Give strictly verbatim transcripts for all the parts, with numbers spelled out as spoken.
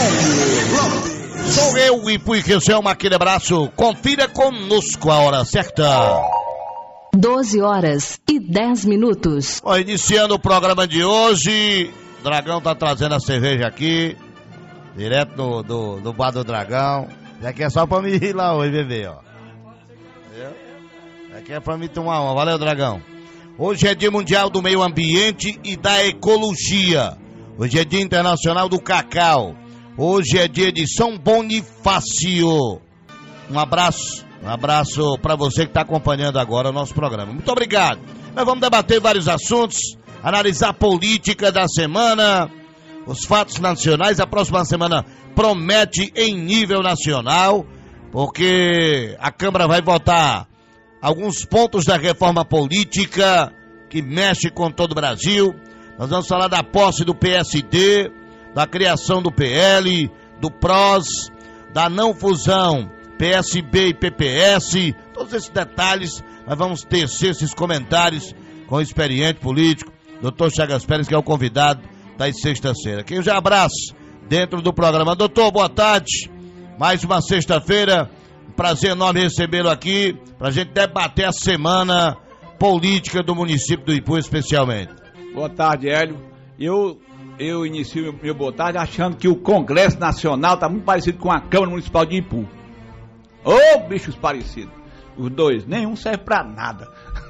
Lopes. Sou eu, Ipu e Quiselma, aquele abraço. Confira conosco a hora certa. doze horas e dez minutos. Ó, iniciando o programa de hoje, o Dragão tá trazendo a cerveja aqui, direto do, do, do bar do Dragão. Isso aqui é só pra mim ir lá hoje beber, ó. Entendeu? Isso aqui é pra mim tomar uma. Valeu, Dragão. Hoje é Dia Mundial do Meio Ambiente e da Ecologia. Hoje é Dia Internacional do Cacau. Hoje é dia de São Bonifácio. Um abraço, um abraço para você que está acompanhando agora o nosso programa. Muito obrigado. Nós vamos debater vários assuntos, analisar a política da semana, os fatos nacionais. A próxima semana promete em nível nacional, porque a Câmara vai votar alguns pontos da reforma política que mexe com todo o Brasil. Nós vamos falar da posse do P S D, da criação do P L, do P R O S, da não fusão P S B e P P S, todos esses detalhes. Nós vamos tecer esses comentários com o experiente político, doutor Chagas Pérez, que é o convidado das sextas-feiras. Quem já abraço dentro do programa. Doutor, boa tarde. Mais uma sexta-feira. Um prazer enorme recebê-lo aqui para a gente debater a semana política do município do Ipu, especialmente. Boa tarde, Hélio. Eu, eu inicio meu, meu boa tarde achando que o Congresso Nacional está muito parecido com a Câmara Municipal de Ipu. Ô, oh, bichos parecidos. Os dois, nenhum serve pra nada.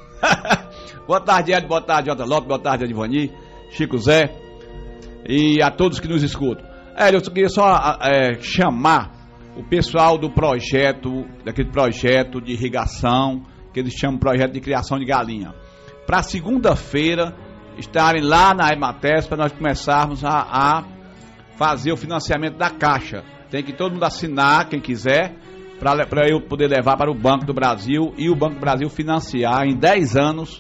Boa tarde, Hélio. Boa tarde, Jota Lopes. Boa tarde, Adivani, Chico Zé e a todos que nos escutam. Hélio, eu queria só é, chamar o pessoal do projeto, daquele projeto de irrigação, que eles chamam de projeto de criação de galinha, para segunda-feira estarem lá na Emates para nós começarmos a, a fazer o financiamento da Caixa. Tem que todo mundo assinar, quem quiser, para eu poder levar para o Banco do Brasil e o Banco do Brasil financiar em dez anos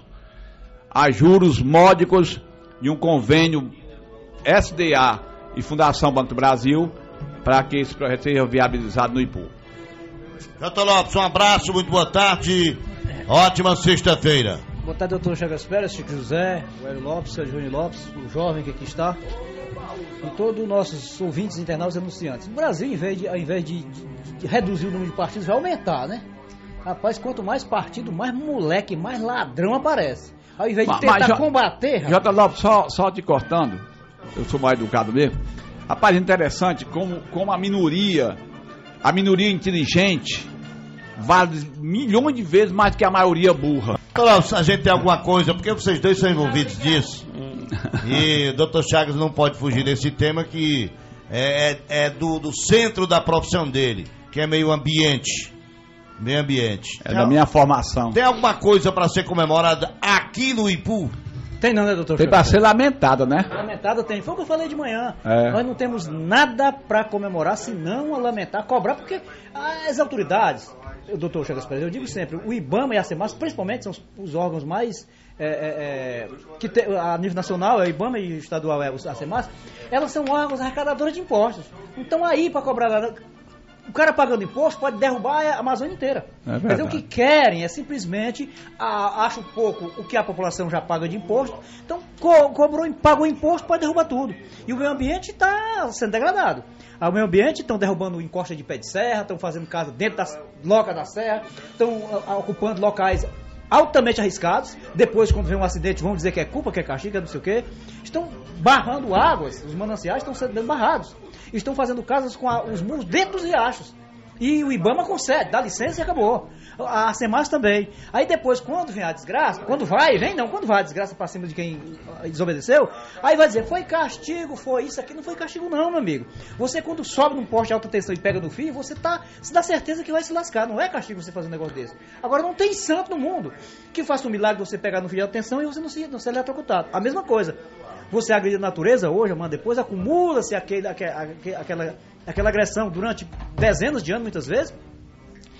a juros módicos de um convênio S D A e Fundação Banco do Brasil para que esse projeto seja viabilizado no Ipu. Jota Lopes, um abraço, muito boa tarde, ótima sexta-feira. Boa tarde, doutor Chagas Pérez, Chico José, o Hélio Lopes, o Sérgio Lopes, o jovem que aqui está, e todos os nossos ouvintes, internautas e anunciantes. O Brasil, ao invés, de, ao invés de, de, de reduzir o número de partidos, vai aumentar, né? Rapaz, quanto mais partido, mais moleque, mais ladrão aparece. Ao invés de mas, tentar mas, combater... Jota Lopes, só, só te cortando, eu sou mais educado mesmo. Rapaz, interessante como, como a minoria, a minoria inteligente, vale milhões de vezes mais do que a maioria burra. A gente tem alguma coisa, porque vocês dois são envolvidos disso, e o doutor Chagas não pode fugir desse tema que é, é, é do, do centro da profissão dele, que é meio ambiente. Meio ambiente. É da minha formação. Tem alguma coisa para ser comemorada aqui no Ipu? Tem não, né, doutor? Tem para ser lamentada, né? Lamentada tem. Foi o que eu falei de manhã. É. Nós não temos nada para comemorar, senão a lamentar, cobrar, porque as autoridades, o doutor Chagas Pérez, eu digo sempre, o IBAMA e a SEMAS, principalmente, são os, os órgãos mais, é, é, é, que te, a nível nacional, é o IBAMA e o estadual é a SEMAS, elas são órgãos arrecadadores de impostos. Então aí, para cobrar nada... O cara pagando imposto pode derrubar a Amazônia inteira. É Quer dizer, o que querem é simplesmente, a, acho pouco o que a população já paga de imposto, então co cobrou, pagou imposto, pode derrubar tudo. E o meio ambiente está sendo degradado. O meio ambiente estão derrubando encosta de pé de serra, estão fazendo casa dentro das locas da serra, estão ocupando locais altamente arriscados. Depois, quando vem um acidente, vão dizer que é culpa, que é castigo, que é não sei o quê. Estão barrando águas, os mananciais estão sendo barrados. Estão fazendo casas com a, os muros dentro dos riachos. E o IBAMA concede, dá licença e acabou. A, a SEMAS também. Aí depois, quando vem a desgraça, quando vai, vem não, quando vai a desgraça pra cima de quem desobedeceu, aí vai dizer, foi castigo, foi isso aqui. Não foi castigo não, meu amigo. Você quando sobe num poste de alta tensão e pega no fio, você tá, se dá certeza que vai se lascar. Não é castigo você fazer um negócio desse. Agora não tem santo no mundo que faça um milagre de você pegar no fio de alta tensão e você não se, não se eletrocutado. A mesma coisa. Você agride a natureza hoje, amanhã depois, acumula-se aquele, aquele, aquela, aquela agressão durante dezenas de anos, muitas vezes,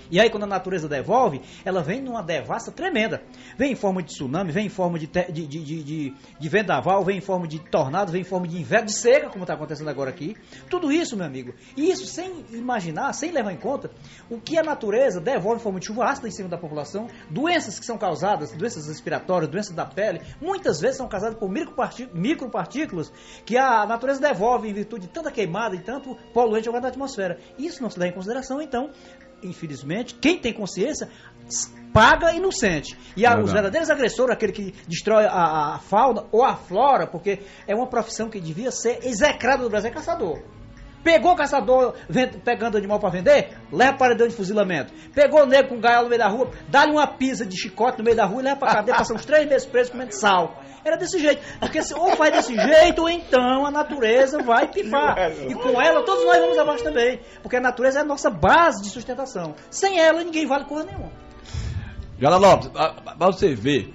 E aí, quando a natureza devolve, ela vem numa devassa tremenda. Vem em forma de tsunami, vem em forma de, te, de, de, de, de, de vendaval, vem em forma de tornado, vem em forma de inverno, de seca, como está acontecendo agora aqui. Tudo isso, meu amigo. E isso sem imaginar, sem levar em conta o que a natureza devolve em forma de chuva ácida em cima da população, doenças que são causadas, doenças respiratórias, doenças da pele, muitas vezes são causadas por micropartículas que a natureza devolve em virtude de tanta queimada e tanto poluente jogado na atmosfera. Isso não se leva em consideração, então, infelizmente, quem tem consciência paga e não sente. E a, os verdadeiros agressores, aquele que destrói a, a fauna ou a flora, porque é uma profissão que devia ser execrada no Brasil, é caçador. Pegou o caçador pegando animal para vender, leva para paredão de fuzilamento. Pegou o negro com gaiola no meio da rua, dá-lhe uma pisa de chicote no meio da rua e leva para cadeia, passa uns três meses preso comendo sal. Era desse jeito. Porque se, ou faz desse jeito, ou então a natureza vai pifar. E com ela todos nós vamos abaixo também. Porque a natureza é a nossa base de sustentação. Sem ela ninguém vale coisa nenhuma. Jana Lopes, para você ver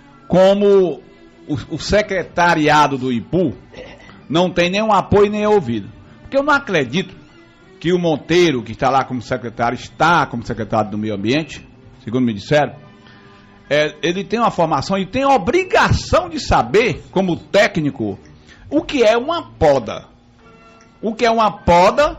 como o, o secretariado do Ipu não tem nenhum apoio nem ouvido. Porque eu não acredito que o Monteiro, que está lá como secretário, está como secretário do Meio Ambiente, segundo me disseram, é, ele tem uma formação e tem a obrigação de saber, como técnico, o que é uma poda. O que é uma poda,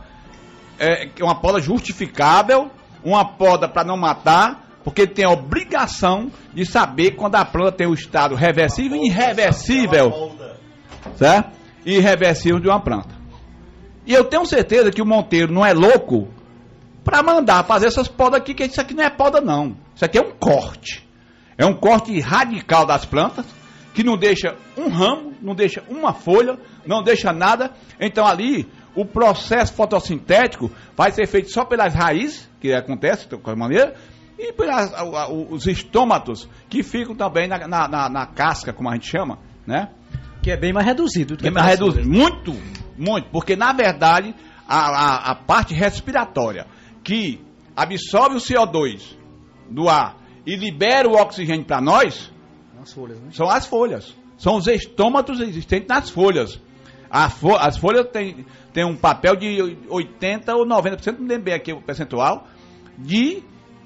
é uma poda justificável, uma poda para não matar, porque ele tem a obrigação de saber quando a planta tem o estado reversível e irreversível, certo? E irreversível de uma planta. E eu tenho certeza que o Monteiro não é louco para mandar fazer essas podas aqui, que isso aqui não é poda não. Isso aqui é um corte. É um corte radical das plantas, que não deixa um ramo, não deixa uma folha, não deixa nada. Então ali, o processo fotossintético vai ser feito só pelas raízes, que acontece de qualquer maneira, e pelos estômatos, que ficam também na, na, na, na casca, como a gente chama, né? Que é bem mais reduzido. Que é mais reduzido, muito, muito, porque na verdade, a, a, a parte respiratória, que absorve o C O dois do ar e libera o oxigênio para nós, as folhas, né? São as folhas, são os estômatos existentes nas folhas. A fo as folhas têm tem um papel de oitenta ou noventa por cento, não lembro bem aqui o percentual, de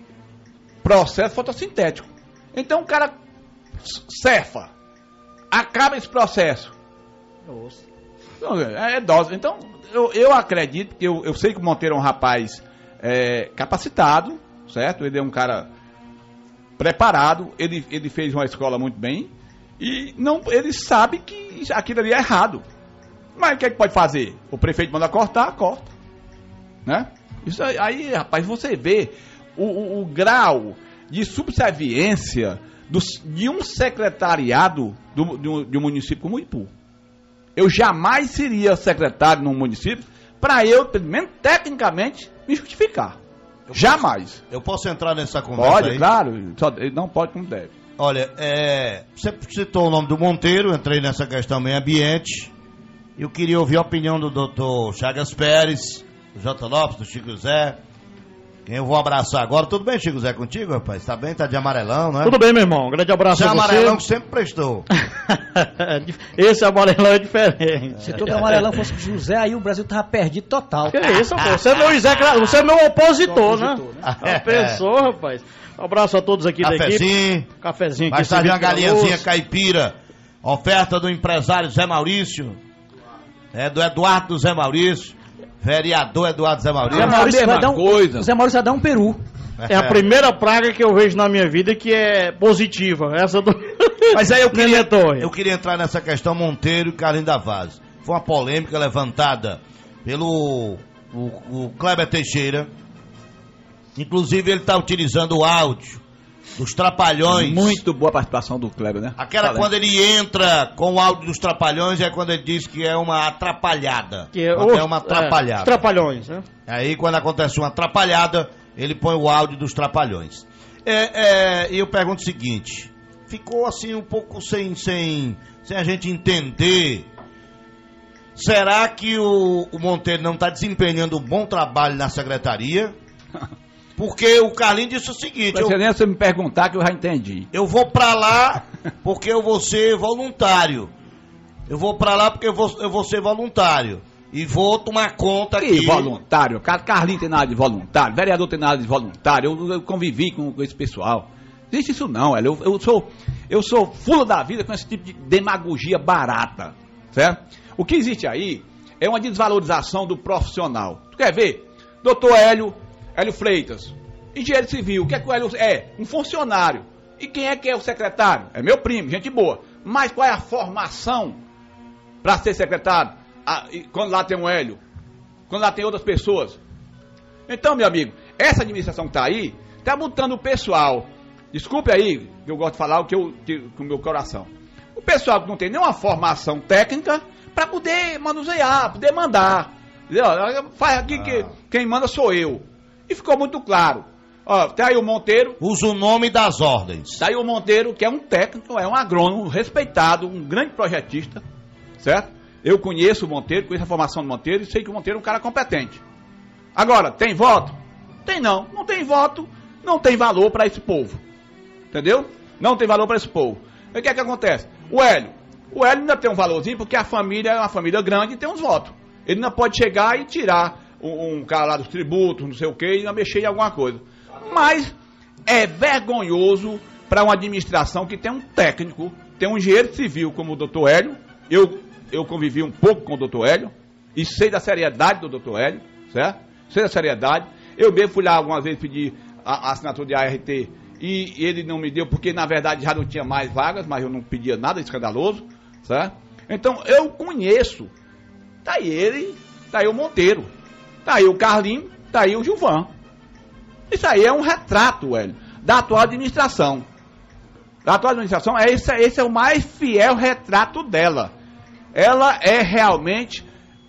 processo fotossintético. Então o cara cefa, acaba esse processo. Nossa. Então, é dose. Então eu, eu acredito, que eu, eu sei que o Monteiro é um rapaz é, capacitado, certo? Ele é um cara preparado, ele, ele fez uma escola muito bem e não, ele sabe que aquilo ali é errado. Mas o que é que pode fazer? O prefeito manda cortar, corta. Né? Isso aí, aí, rapaz, você vê o, o, o grau de subserviência do, de um secretariado do, de, um, de um município como Ipu. Eu jamais seria secretário num município para eu, pelo menos tecnicamente, me justificar. Eu jamais. Posso, eu posso entrar nessa conversa? Pode, aí? claro. Só, ele não pode como deve. Olha, é, você citou o nome do Monteiro, entrei nessa questão meio ambiente. Eu queria ouvir a opinião do doutor Chagas Pérez, do J. Lopes, do Chico Zé. Quem eu vou abraçar agora. Tudo bem, Chico Zé, contigo, rapaz? Tá bem? Tá de amarelão, né? Tudo bem, meu irmão. Um grande abraço Esse a você. amarelão que sempre prestou. Esse amarelão é diferente. Se todo amarelão fosse José, aí o Brasil tava perdido total. Que isso, pô? Você é meu, Zé, você é meu opositor, né? opositor, né? A pessoa, rapaz. Um abraço a todos aqui Cafezinho. da equipe. Cafezinho. Vai estar uma galinhazinha caipira. Oferta do empresário Zé Maurício. É do Eduardo do Zé Maurício. Vereador Eduardo Zé Maurício. Zé Maurício, vai dar um, coisa. Zé Maurício vai dar um peru. É a primeira praga que eu vejo na minha vida que é positiva. Essa do... Mas aí eu queria, Torre. eu queria entrar nessa questão Monteiro e Carlinhos da Vaz. Foi uma polêmica levantada pelo o, o Kleber Teixeira. Inclusive ele está utilizando o áudio dos Trapalhões. Muito boa a participação do Kleber, né? Aquela Valeu. quando ele entra com o áudio dos Trapalhões é quando ele diz que é uma atrapalhada. Que é, Quando os, é uma atrapalhada. É, trapalhões, né? Aí quando acontece uma atrapalhada, ele põe o áudio dos Trapalhões. É, é, e eu pergunto o seguinte, ficou assim um pouco sem, sem, sem a gente entender, será que o, o Monteiro não está desempenhando um bom trabalho na secretaria? Porque o Carlinhos disse o seguinte, Não eu, nem você me perguntar que eu já entendi. eu vou pra lá porque eu vou ser voluntário. Eu vou pra lá porque eu vou, eu vou ser voluntário. e vou tomar conta Que aqui. voluntário, cara, Carlinhos tem nada de voluntário, vereador tem nada de voluntário, eu, eu convivi com, com esse pessoal. Não existe isso não, velho. Eu, eu sou eu sou fulo da vida com esse tipo de demagogia barata, certo? O que existe aí é uma desvalorização do profissional. Tu quer ver? Doutor Hélio, Hélio Freitas, engenheiro civil, o que é que o Hélio é? Um funcionário. E quem é que é o secretário? É meu primo, gente boa. Mas qual é a formação para ser secretário? Ah, quando lá tem um Hélio, quando lá tem outras pessoas. Então, meu amigo, essa administração que está aí, está botando o pessoal, desculpe aí, eu gosto de falar o que eu que, com o meu coração, o pessoal que não tem nenhuma formação técnica para poder manusear, poder mandar. Entendeu? Faz aqui ah. que quem manda sou eu. E ficou muito claro. Ó, tem aí o Monteiro. Usa o nome das ordens. Tá aí o Monteiro, que é um técnico, é um agrônomo respeitado, um grande projetista, certo? Eu conheço o Monteiro, conheço a formação do Monteiro e sei que o Monteiro é um cara competente. Agora, tem voto? Tem não. Não tem voto, não tem valor para esse povo. Entendeu? Não tem valor para esse povo. E o que é que acontece? O Hélio. O Hélio ainda tem um valorzinho porque a família é uma família grande e tem uns votos. Ele ainda pode chegar e tirar um, um cara lá dos tributos, não sei o que, e ainda mexer em alguma coisa. Mas é vergonhoso para uma administração que tem um técnico, tem um engenheiro civil como o doutor Hélio. Eu, eu convivi um pouco com o doutor Hélio e sei da seriedade do doutor Hélio, certo? Sei da seriedade. Eu mesmo fui lá algumas vezes pedir a, a assinatura de A R T e ele não me deu porque na verdade já não tinha mais vagas, mas eu não pedia nada escandaloso, certo? Então eu conheço. Tá aí ele, tá aí o Monteiro, tá aí o Carlinho, tá aí o Gilvan. Isso aí é um retrato, Hélio, da atual administração. Da atual administração, é esse, esse é o mais fiel retrato dela. Ela é realmente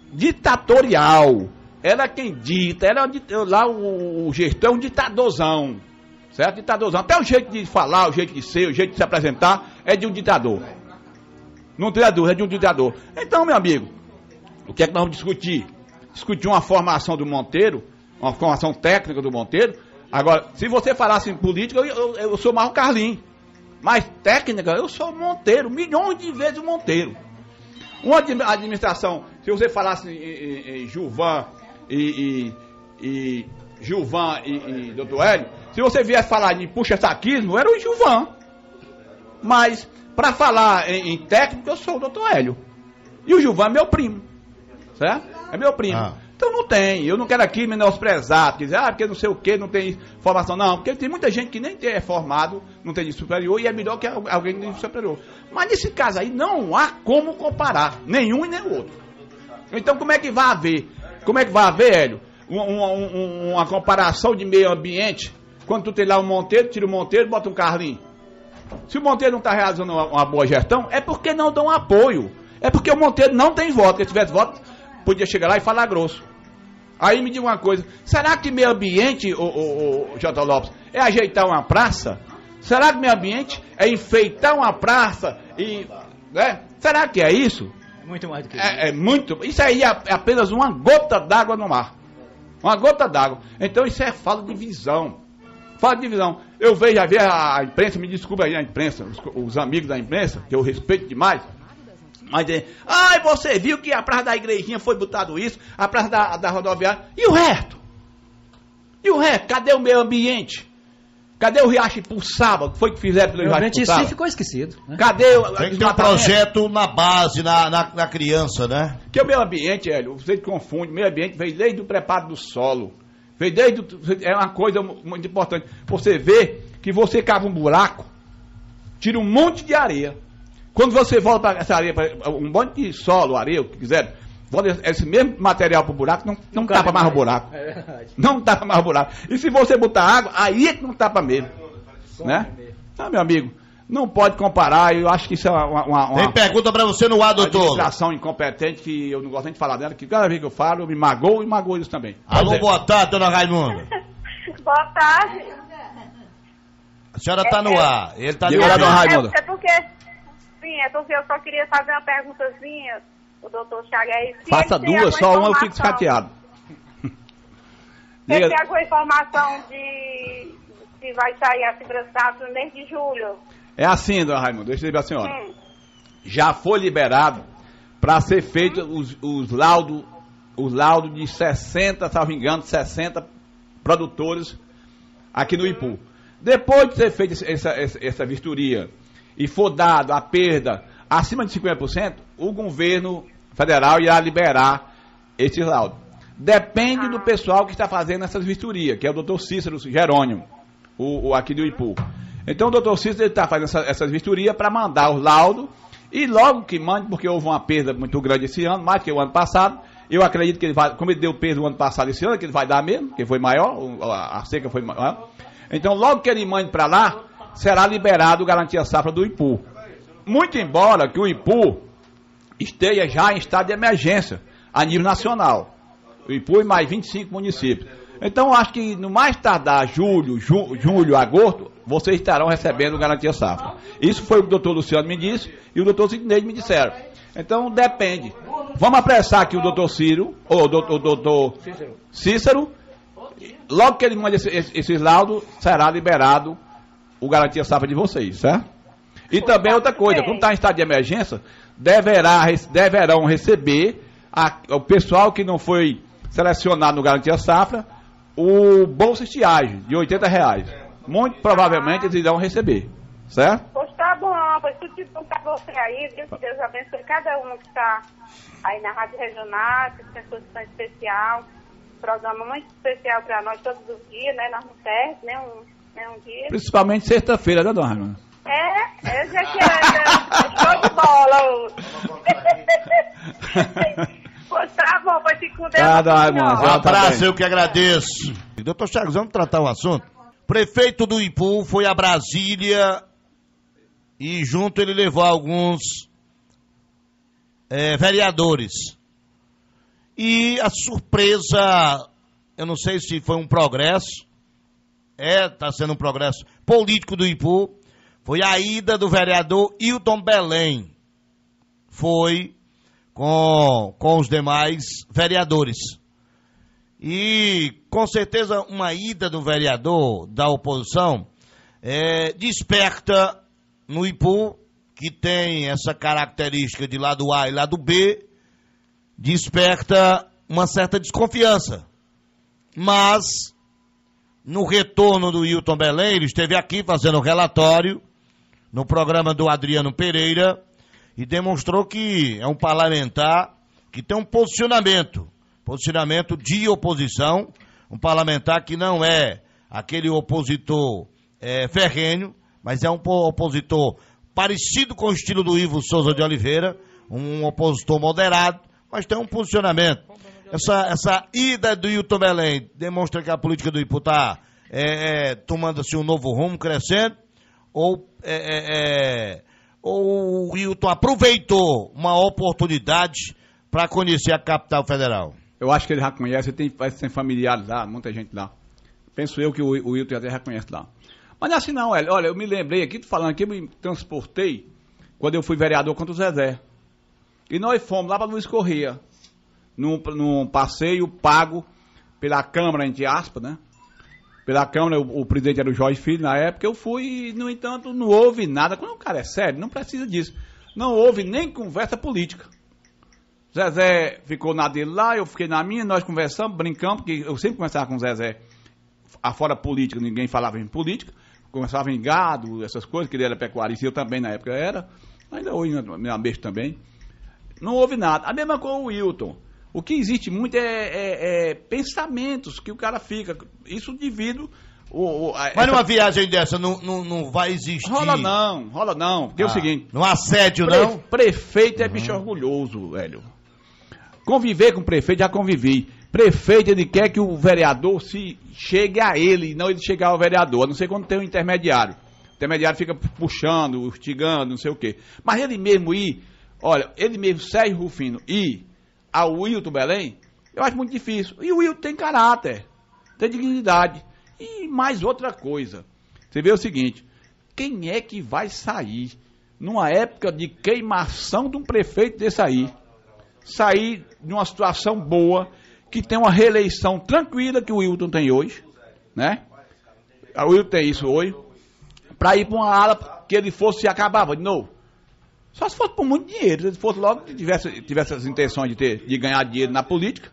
ditatorial. Ela é quem dita, ela é lá o, o gestor é um ditadorzão. Certo? Ditadorzão. Até o jeito de falar, o jeito de ser, o jeito de se apresentar é de um ditador. Não é ditador, é de um ditador. Então, meu amigo, o que é que nós vamos discutir? Discutir uma formação do Monteiro, uma formação técnica do Monteiro. Agora, se você falasse em política, eu, eu, eu sou mais o Carlinhos. Mas técnica, eu sou o Monteiro, milhões de vezes o Monteiro. Uma administração, se você falasse em, em, em Gilvan e, e, e Gilvan e, e doutor Hélio, se você viesse falar de puxa-saquismo, era o Gilvan. Mas, para falar em, em técnico, eu sou o doutor Hélio. E o Gilvan é meu primo. Certo? É meu primo. Ah. Então não tem. Eu não quero aqui menosprezar, dizer, ah, porque não sei o que, não tem formação. Não, porque tem muita gente que nem é formado, não tem de superior, e é melhor que alguém de superior. Mas nesse caso aí, não há como comparar, nenhum e nem o outro. Então como é que vai haver? Como é que vai haver, Hélio? Uma, uma, uma comparação de meio ambiente, quando tu tem lá um Monteiro, tira o Monteiro e bota um Carlinho. Se o Monteiro não está realizando uma, uma boa gestão, é porque não dão apoio. É porque o Monteiro não tem voto. Se tivesse voto, podia chegar lá e falar grosso. Aí me diga uma coisa, será que meio ambiente, o, o, o J. Lopes, é ajeitar uma praça? Será que meio ambiente é enfeitar uma praça e, né? Será que é isso? Muito mais do que isso. É, é muito, isso aí é apenas uma gota d'água no mar. Uma gota d'água. Então isso é falta de visão. Falta de visão. Eu vejo, já vi a imprensa, me desculpa aí a imprensa, os, os amigos da imprensa, que eu respeito demais. Mas é, ai, você viu que a praça da igrejinha foi botado isso, a praça da, da rodoviária, e o resto? E o resto? Cadê o meio ambiente? Cadê o Riacho Impulsava? O que foi que fizeram pelo Riacho Impulsava? Isso ficou esquecido. Né? Cadê o... Tem que ter um projeto na base, na, na, na criança, né? Porque o meio ambiente, Hélio, você confunde, o meio ambiente veio desde o preparo do solo, veio desde... É uma coisa muito importante. Você vê que você cava um buraco, tira um monte de areia. Quando você volta para essa areia, um monte de solo, areia, o que quiser, volta esse mesmo material para o buraco, não, não tapa mais o buraco. É verdade. Não tapa mais o buraco. E se você botar água, aí é que não tapa mesmo. Né? Então, meu amigo, não pode comparar, eu acho que isso é uma... uma, uma Tem pergunta para você no ar, doutor. Uma administração incompetente, que eu não gosto nem de falar dela, que cada vez que eu falo, eu me magoo e magoo isso também. Alô, boa tarde, dona Raimunda. Boa tarde. A senhora está no ar. Ele está no ar, dona Raimunda. É porque... Sim, é porque eu só queria fazer uma perguntazinha, o doutor Thiago aí. Faça duas, só uma eu fico chateado. Você tem alguma informação de se vai sair a segurança no mês de julho? É assim, dona Raimunda, deixa eu dizer a senhora. Hum. Já foi liberado para ser feito hum. os, os laudos os laudos de sessenta, salvo engano, sessenta produtores aqui no Ipu. Depois de ter feito essa, essa, essa vistoria e for dado a perda acima de cinquenta por cento, o governo federal irá liberar esses laudos. Depende do pessoal que está fazendo essas vistorias, que é o doutor Cícero Jerônimo, o, o aqui do Ipu. Então o doutor Cícero está fazendo essa, essas vistorias para mandar os laudos, e logo que mande, porque houve uma perda muito grande esse ano, mais que o ano passado, eu acredito que ele vai, como ele deu perda o ano passado esse ano, que ele vai dar mesmo, que foi maior, a, a seca foi maior. Então logo que ele mande para lá, será liberado garantia safra do Ipu. Muito embora que o Ipu esteja já em estado de emergência a nível nacional. O Ipu e mais vinte e cinco municípios. Então acho que no mais tardar julho, ju, julho, agosto, vocês estarão recebendo garantia safra. Isso foi o que o doutor Luciano me disse e o doutor Sidney me disseram. Então depende. Vamos apressar aqui o doutor Ciro, ou o doutor, o doutor Cícero. Cícero. Logo que ele manda esse, esse, esses laudos, será liberado o garantia safra de vocês, certo? E também outra coisa, como está em estado de emergência, deverá, deverão receber a, o pessoal que não foi selecionado no garantia safra, o bolsa estiagem de oitenta reais. Muito provavelmente eles irão receber, certo? Pois tá bom, pois tudo de bom pra você aí, viu? Que Deus abençoe cada um que está aí na Rádio Regional, que tem sua tão especial, programa muito especial para nós todos os dias, né? Nós não perdemos, né? Um, né? um dia. Principalmente sexta-feira, né, dona Raimundo? É, é, já que é, é show de bola hoje. Pois tá bom, pois fique com Deus. Tá, dona Raimundo. Um abraço, eu que agradeço. Doutor Chagas, vamos tratar o assunto? Prefeito do Ipu foi a Brasília e junto ele levou alguns é, vereadores. E a surpresa, eu não sei se foi um progresso, é, está sendo um progresso político do Ipu, foi a ida do vereador Hilton Belém. Foi com, com os demais vereadores. E, com certeza, uma ida do vereador da oposição é, desperta no Ipu, que tem essa característica de lado A e lado B, desperta uma certa desconfiança. Mas, no retorno do Hilton Belém, ele esteve aqui fazendo um relatório no programa do Adriano Pereira e demonstrou que é um parlamentar que tem um posicionamento, posicionamento de oposição, um parlamentar que não é aquele opositor é, ferrenho, mas é um opositor parecido com o estilo do Ivo Souza de Oliveira, um opositor moderado, mas tem um posicionamento. Essa, essa ida do Hilton Belém demonstra que a política do Ipu está é, é, tomando-se um novo rumo, crescendo, ou, é, é, é, ou o Hilton aproveitou uma oportunidade para conhecer a capital federal? Eu acho que ele já conhece, tem, tem familiares lá, muita gente lá. Penso eu que o, o Hilton até já conhece lá. Mas não é assim não, olha, eu me lembrei aqui, tô falando aqui, eu me transportei quando eu fui vereador contra o Zezé. E nós fomos lá para Luiz Correia, num, num passeio pago pela Câmara, entre aspas, né? Pela Câmara, o, o presidente era o Jorge Filho na época, eu fui e, no entanto, não houve nada. Quando o cara é sério, não precisa disso. Não houve nem conversa política. Zezé ficou na dele lá, eu fiquei na minha, nós conversamos, brincamos, porque eu sempre conversava com o Zezé, afora política, ninguém falava em política, conversava em gado, essas coisas, que ele era pecuarista, eu também na época era, ainda hoje na besta também. Não houve nada. A mesma coisa com o Wilton. O que existe muito é, é, é pensamentos que o cara fica. Isso devido. O, o, a, Mas essa... numa viagem dessa não, não, não vai existir. Rola não, rola não. Porque ah, é o seguinte. Não assédio, pre, não? Prefeito é uhum. bicho orgulhoso, velho. Conviver com o prefeito, já convivi. Prefeito, ele quer que o vereador se chegue a ele, não ele chegar ao vereador. A não ser quando tem um intermediário. O intermediário fica puxando, instigando, não sei o quê. Mas ele mesmo ir. Olha, ele mesmo, Sérgio Rufino, ir ao Hilton Belém, eu acho muito difícil. E o Hilton tem caráter, tem dignidade. E mais outra coisa, você vê o seguinte, quem é que vai sair numa época de queimação de um prefeito desse aí, sair numa situação boa, que tem uma reeleição tranquila que o Hilton tem hoje, né? O Hilton tem isso hoje, para ir para uma ala que ele fosse e acabava de novo. Só se fosse por muito dinheiro, se fosse logo que tivesse, tivesse as intenções de, ter, de ganhar dinheiro na política,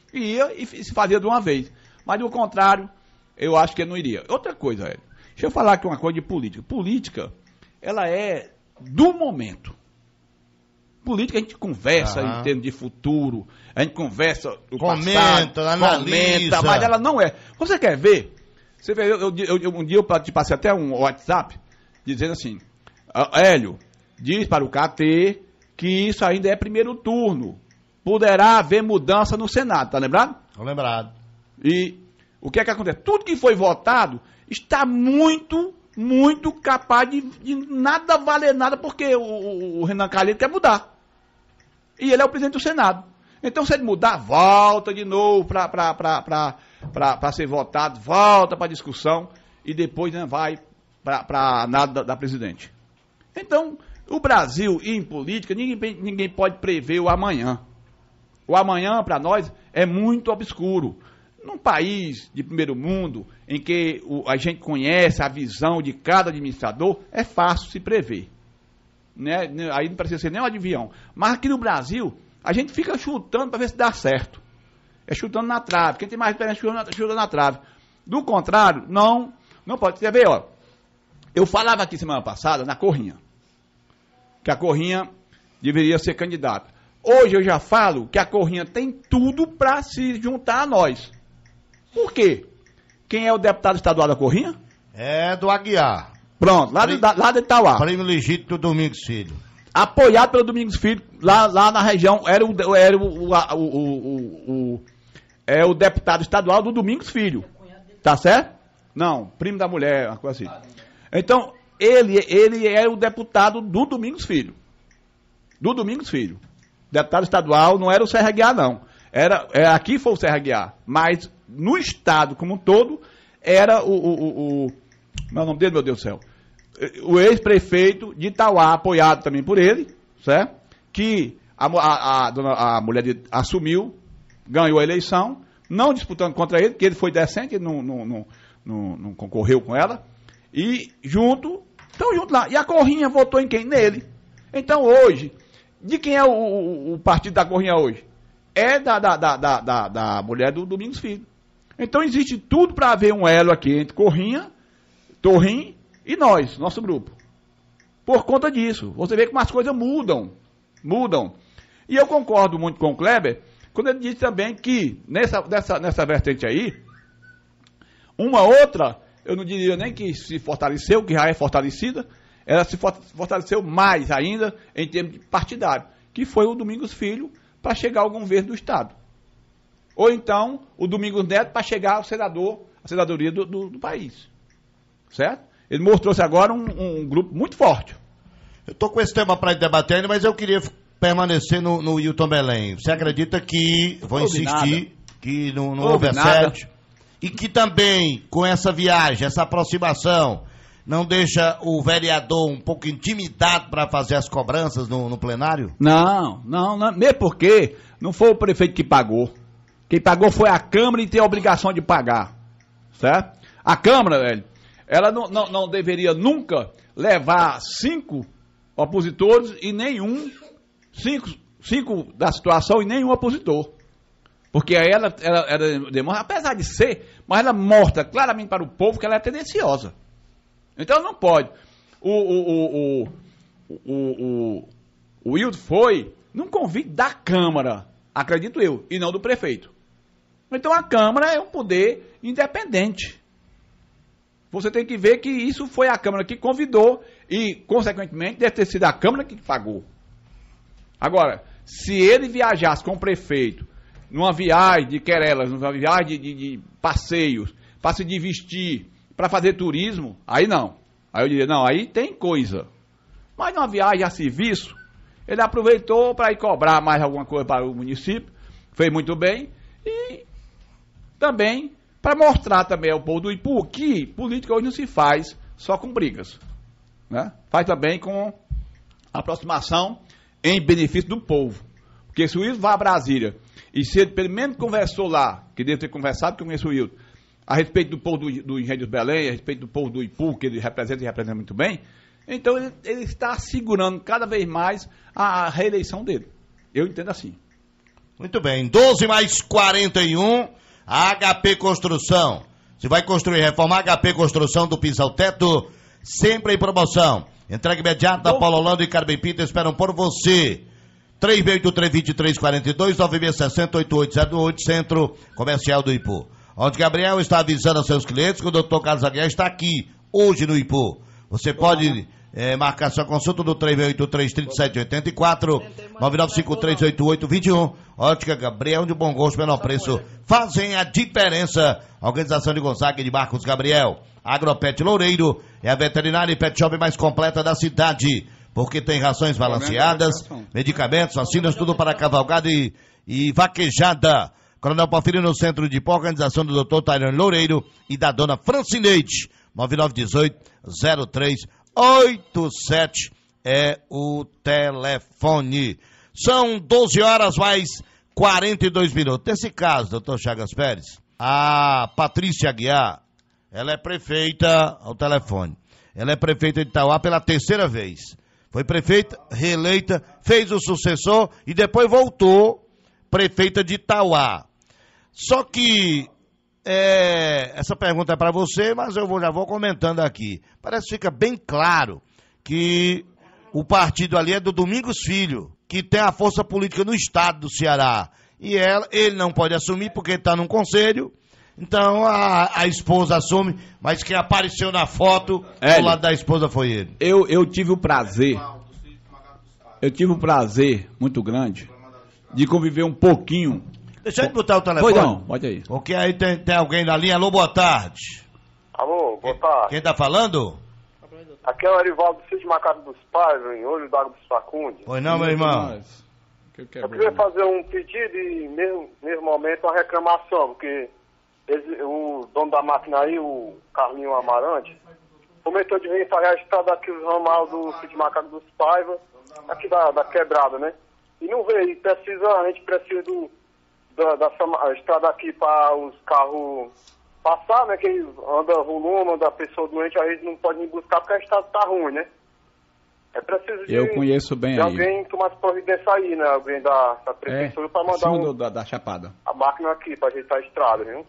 E ia e se fazia de uma vez. Mas do contrário, eu acho que ele não iria. Outra coisa, Hélio, deixa eu falar aqui uma coisa de política. Política, ela é do momento. Política a gente conversa Aham. em termos de futuro, a gente conversa o Comenta, passado, analisa. comenta, mas ela não é. Você quer ver? Você vê, eu, eu, eu, um dia eu te passei até um WhatsApp dizendo assim, Hélio, diz para o K T que isso ainda é primeiro turno. Poderá haver mudança no Senado, tá lembrado? Tô lembrado. E o que é que acontece? Tudo que foi votado está muito, muito capaz de, de nada valer nada, porque o, o, o Renan Calheiros quer mudar. E ele é o presidente do Senado. Então, se ele mudar, volta de novo para ser votado, volta para discussão e depois, né, vai para nada da, da presidente. Então, o Brasil e em política, ninguém, ninguém pode prever o amanhã. O amanhã, para nós, é muito obscuro. Num país de primeiro mundo, em que o, a gente conhece a visão de cada administrador, é fácil se prever. Né? Aí não precisa ser nem um adivinhão. Mas aqui no Brasil, a gente fica chutando para ver se dá certo. É chutando na trave. Quem tem mais experiência chuta na, chuta na trave. Do contrário, não, não pode. Você vê, ó. Eu falava aqui semana passada, na Corrinha, que a Corrinha deveria ser candidata. Hoje eu já falo que a Corrinha tem tudo para se juntar a nós. Por quê? Quem é o deputado estadual da Corrinha? É do Aguiar. Pronto, lá de, lá de Itauá. Primo legítimo do Domingos Filho. Apoiado pelo Domingos Filho, lá, lá na região, era, o, era o, o, o, o, o, é o deputado estadual do Domingos Filho. Tá certo? Não, primo da mulher, uma coisa assim. Então, ele, ele é o deputado do Domingos Filho. Do Domingos Filho. Deputado estadual não era o Serra Guiar, não. Era, é, aqui foi o Serra Guiar. Mas no estado como um todo, era o... o, o, o meu nome dele, meu Deus do céu. O ex-prefeito de Itauá, apoiado também por ele, certo? Que a, a, a, dona, a mulher de, assumiu, ganhou a eleição, não disputando contra ele, porque ele foi decente, ele não, não, não, não, não concorreu com ela. E junto, estão juntos lá. E a Corrinha votou em quem? Nele. Então hoje, de quem é o, o, o partido da Corrinha hoje? É da, da, da, da, da, da mulher do Domingos Filho. Então existe tudo para haver um elo aqui entre Corrinha, Torrim e nós, nosso grupo. Por conta disso. Você vê como as coisas mudam. Mudam. E eu concordo muito com o Kleber, quando ele disse também que nessa, nessa, nessa vertente aí, uma outra, eu não diria nem que se fortaleceu, que já é fortalecida, ela se fortaleceu mais ainda em termos de partidário, que foi o Domingos Filho para chegar ao governo do Estado. Ou então, o Domingos Neto para chegar ao senador, a senadoria do, do, do país. Certo? Ele mostrou-se agora um, um grupo muito forte. Eu estou com esse tema para ir debatendo, mas eu queria permanecer no, no Hilton Belém. Você acredita que, vou Houve insistir, nada. que não, não Houve houve assédio? E que também, com essa viagem, essa aproximação, não deixa o vereador um pouco intimidado para fazer as cobranças no, no plenário? Não, não, não, mesmo porque não foi o prefeito que pagou. Quem pagou foi a Câmara e tem a obrigação de pagar. Certo? A Câmara, velho, ela não, não, não deveria nunca levar cinco opositores e nenhum, cinco, cinco da situação e nenhum opositor. Porque aí ela, ela, ela demonstra, apesar de ser, mas ela mostra claramente para o povo que ela é tendenciosa. Então não pode. O, o, o, o, o, o, o Wilton foi num convite da Câmara, acredito eu, e não do prefeito. Então a Câmara é um poder independente. Você tem que ver que isso foi a Câmara que convidou e, consequentemente, deve ter sido a Câmara que pagou. Agora, se ele viajasse com o prefeito numa viagem de querelas, numa viagem de, de, de passeios, para se divertir, para fazer turismo, aí não. Aí eu diria, não, aí tem coisa. Mas numa viagem a serviço, ele aproveitou para ir cobrar mais alguma coisa para o município, fez muito bem, e também para mostrar também ao povo do Ipu que política hoje não se faz só com brigas, né? Faz também com aproximação em benefício do povo. Porque se o Wilton vai a Brasília, e se ele pelo menos conversou lá, que deve ter conversado, que eu conheço o Wilton, a respeito do povo do, do Engenho dos Belém, a respeito do povo do Ipu, que ele representa e representa muito bem, então ele, ele está segurando cada vez mais a, a reeleição dele. Eu entendo assim. Muito bem, doze mais quarenta e um, a H P Construção. Se vai construir, reformar, H P Construção do piso ao teto, sempre em promoção. Entrega imediata, Paulo Holanda e Carmen Pinto esperam por você. três seis oito três, dois três quatro dois, nove seis seis zero, oito oito zero oito, Centro Comercial do Ipu. Onde Gabriel está avisando a seus clientes que o doutor Carlos Aguiar está aqui, hoje no Ipu. Você pode é, marcar sua consulta no três seis oito três, três sete oito quatro, nove nove cinco três oito oito dois um. Ótica Gabriel, de bom gosto, menor preço, fazem a diferença. Organização de Gonzaga e de Marcos Gabriel. Agropet Loureiro é a veterinária e pet shop mais completa da cidade, porque tem rações balanceadas, medicamentos, vacinas, tudo para cavalgada e, e vaquejada. Coronel Porfírio no centro de Pó, organização do doutor Tairone Loureiro e da dona Francineide. nove nove um oito, zero três oito sete é o telefone. São doze horas mais quarenta e dois minutos. Nesse caso, doutor Chagas Pérez, a Patrícia Aguiar, ela é prefeita ao telefone. Ela é prefeita de Itauá pela terceira vez. Foi prefeita, reeleita, fez o sucessor e depois voltou prefeita de Itauá. Só que é, essa pergunta é para você, mas eu vou, já vou comentando aqui. Parece que fica bem claro que o partido ali é do Domingos Filho, que tem a força política no estado do Ceará. E ela, ele não pode assumir porque está num conselho. Então a, a esposa assume, mas quem apareceu na foto Hélio, do lado da esposa foi ele. Eu, eu tive o prazer, eu tive um prazer muito grande de conviver um pouquinho. Deixa eu botar o telefone. Pois não, pode aí. Porque aí tem, tem alguém na linha. Alô, boa tarde. Alô, boa tarde. Quem tá falando? Aqui é o Arivaldo do Sítio Macaco dos Pais, em Olho d'Água dos Facundes. Pois não, meu irmão. Eu queria fazer um pedido e, mesmo, mesmo momento, uma reclamação, porque esse, o dono da máquina aí, o Carlinho Amarante, prometeu de vir fazer a estrada aqui, o ramal do Sítio Macaco dos Paiva, aqui da, da quebrada, né? E não veio, precisa, a gente precisa do, da, da estrada aqui para os carros passar, né? Que anda volume, anda pessoa doente, a gente não pode ir buscar porque a estrada tá ruim, né? É preciso de, eu conheço bem de aí. alguém tomar providência aí, né? Alguém da, da prefeitura é, para mandar um, da, da Chapada. a máquina aqui para ajeitar a estrada, viu?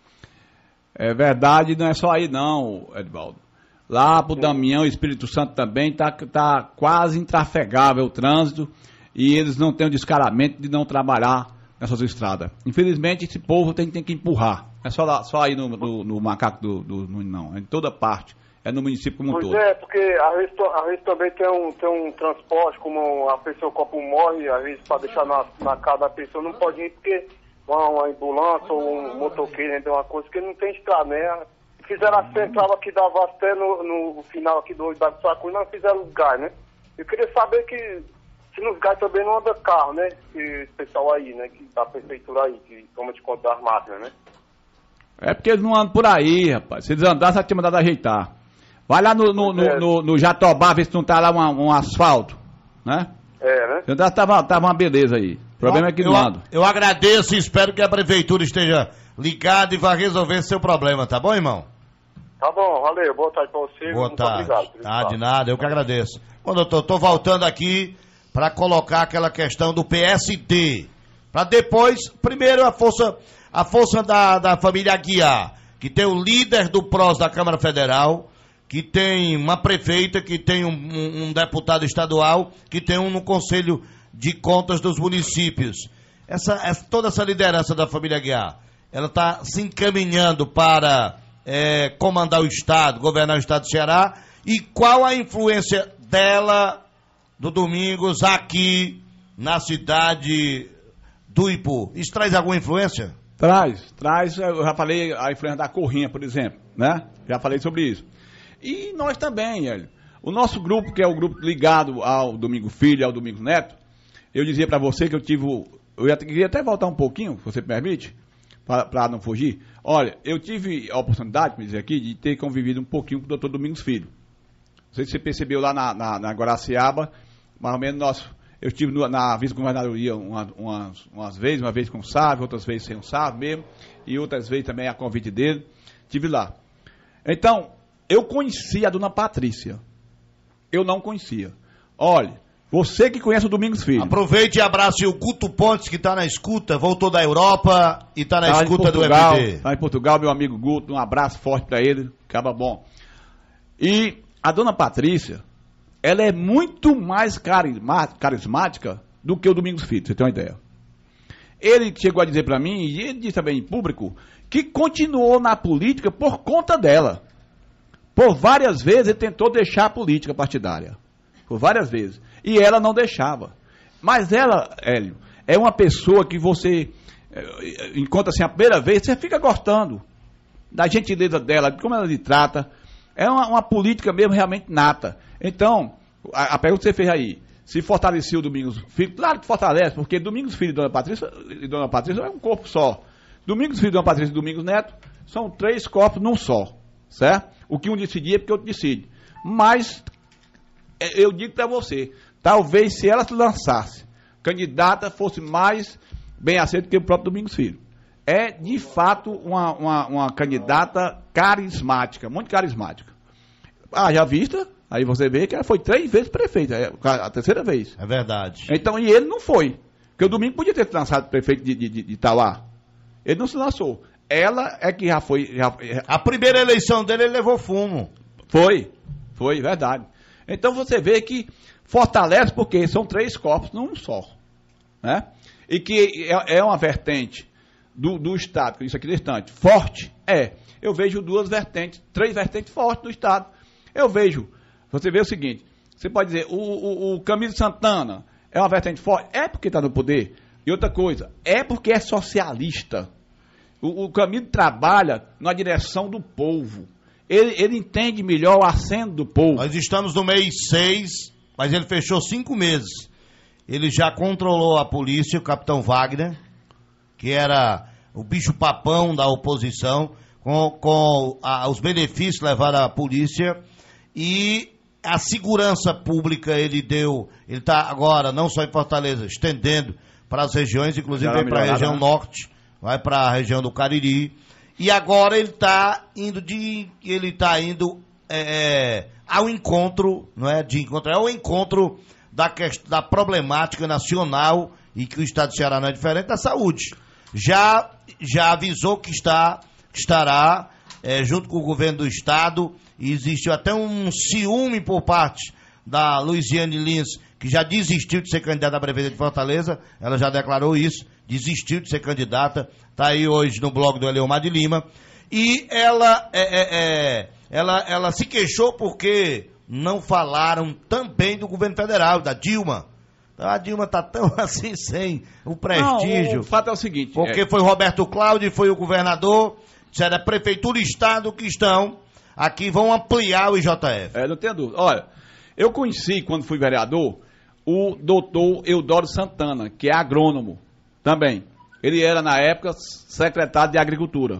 É verdade, não é só aí não, Edvaldo. Lá pro Sim. Damião, Espírito Santo também tá, tá quase intrafegável o trânsito e eles não têm o descaramento de não trabalhar nessas estradas. Infelizmente esse povo tem, tem que empurrar. Não é só, lá, só aí no, no, no macaco do, do, do não, é em toda parte. É no município como um pois todo. Pois é, porque às vezes, às vezes também tem um, tem um transporte, como a pessoa copo morre, às vezes para deixar na, na casa da pessoa não pode ir porque uma, uma ambulância ou um motoqueiro, então, uma coisa que não tem estrada, né? Fizeram a central aqui da Vaz até no, no final aqui do Olho da Sacuna, não fizeram os gás, né? Eu queria saber que se nos gás também não anda carro, né? Esse pessoal aí, né? Que da prefeitura aí, que toma de conta das máquinas, né? É porque eles não andam por aí, rapaz. Se eles andassem, já tinha mandado ajeitar. Vai lá no, no, no, é. no, no Jatobá, ver se não tá lá um, um asfalto, né? É, né? Se andasse, tava, tava uma beleza aí. O problema eu, é que eu, não anda. Eu agradeço e espero que a prefeitura esteja ligada e vá resolver seu problema, tá bom, irmão? Tá bom, valeu. Boa tarde pra você. Boa Muito tarde. obrigado. Ah, de nada, eu que agradeço. Bom, doutor, tô voltando aqui para colocar aquela questão do P S D. Para depois, primeiro a força, a força da, da família Aguiar, que tem o líder do P R O S da Câmara Federal, que tem uma prefeita, que tem um, um, um deputado estadual, que tem um no Conselho de Contas dos municípios. Essa, essa, toda essa liderança da família Aguiar, ela está se encaminhando para é, comandar o Estado, governar o Estado do Ceará, e qual a influência dela, do Domingos, aqui na cidade do Ipu? Isso traz alguma influência? Traz, traz, eu já falei a influência da Corrinha, por exemplo, né? Já falei sobre isso. E nós também, Hélio. O nosso grupo, que é o grupo ligado ao Domingo Filho, ao Domingo Neto, eu dizia para você que eu tive, eu ia, queria até voltar um pouquinho, se você permite, para não fugir. Olha, eu tive a oportunidade, me dizer aqui, de ter convivido um pouquinho com o doutor Domingos Filho. Não sei se você percebeu lá na, na, na Guaraciaba, mais ou menos nós, eu estive no, na vice-governadoria uma, umas, umas vezes, uma vez com o Sávio, outras vezes sem o Sávio mesmo, e outras vezes também a convite dele, estive lá. Então, eu conhecia a dona Patrícia. Eu não conhecia. Olha, Você que conhece o Domingos Filho. Aproveite e abrace o Guto Pontes, que tá na escuta, voltou da Europa e tá na Tá escuta em do Portugal, M D. Tá em Portugal, meu amigo Guto, um abraço forte pra ele, acaba bom. E a dona Patrícia, ela é muito mais carisma- carismática do que o Domingos Filho, você tem uma ideia. Ele chegou a dizer pra mim, e ele disse também em público, que continuou na política por conta dela. Por várias vezes ele tentou deixar a política partidária. Por várias vezes. E ela não deixava. Mas ela, Hélio, é uma pessoa que você eh, encontra assim a primeira vez, você fica gostando da gentileza dela, de como ela lhe trata. É uma, uma política mesmo realmente nata. Então, a, a pergunta que você fez aí, se fortaleceu o Domingos Filho, claro que fortalece, porque Domingos Filho e Dona Patrícia, e Dona Patrícia é um corpo só. Domingos Filho, Dona Patrícia e Domingos Neto são três corpos num só, certo? O que um decidia é porque o outro decide. Mas, eu digo para você, talvez se ela se lançasse, candidata fosse mais bem aceita que o próprio Domingos Filho. É, de fato, uma, uma, uma candidata carismática, muito carismática. Ah, já vista, aí você vê que ela foi três vezes prefeita, é a terceira vez. É verdade. Então, e ele não foi. Porque o Domingo podia ter se lançado prefeito de, de, de, de Itauá. Ele não se lançou. Ela é que já foi... Já, A primeira eleição dele, ele levou fumo. Foi, foi, verdade. Então você vê que fortalece porque são três corpos num só. Né? E que é, é uma vertente do, do Estado, isso aqui distante, forte, é. Eu vejo duas vertentes, três vertentes fortes do Estado. Eu vejo, você vê o seguinte, você pode dizer, o, o, o Camilo Santana é uma vertente forte, é porque está no poder. E outra coisa, é porque é socialista. O, o Camilo trabalha na direção do povo. Ele, ele entende melhor o aceno do povo. Nós estamos no mês seis, mas ele fechou cinco meses. Ele já controlou a polícia, o capitão Wagner, que era o bicho-papão da oposição, com, com a, os benefícios levados à polícia. E a segurança pública ele deu, ele está agora, não só em Fortaleza, estendendo para as regiões, inclusive vem para a região né? norte, vai para a região do Cariri. E agora ele está indo de. Ele está indo é, ao encontro, não é de encontro, é o encontro da, da problemática nacional, e que o Estado do Ceará não é diferente, da saúde. Já, já avisou que, está, que estará é, junto com o governo do Estado, e existe até um ciúme por parte da Luiziane Lins, que já desistiu de ser candidata à prefeita de Fortaleza, ela já declarou isso, desistiu de ser candidata, está aí hoje no blog do Eleomar de Lima, e ela, é, é, é, ela, ela se queixou porque não falaram também do governo federal, da Dilma. Então a Dilma está tão assim sem o prestígio. Não, o fato é o seguinte... Porque é... foi Roberto Cláudio, foi o governador, disseram, é prefeitura e estado que estão, aqui vão ampliar o I J F. É, não tenho dúvida. Olha, eu conheci, quando fui vereador, o doutor Eudoro Santana, que é agrônomo também. Ele era, na época, secretário de Agricultura.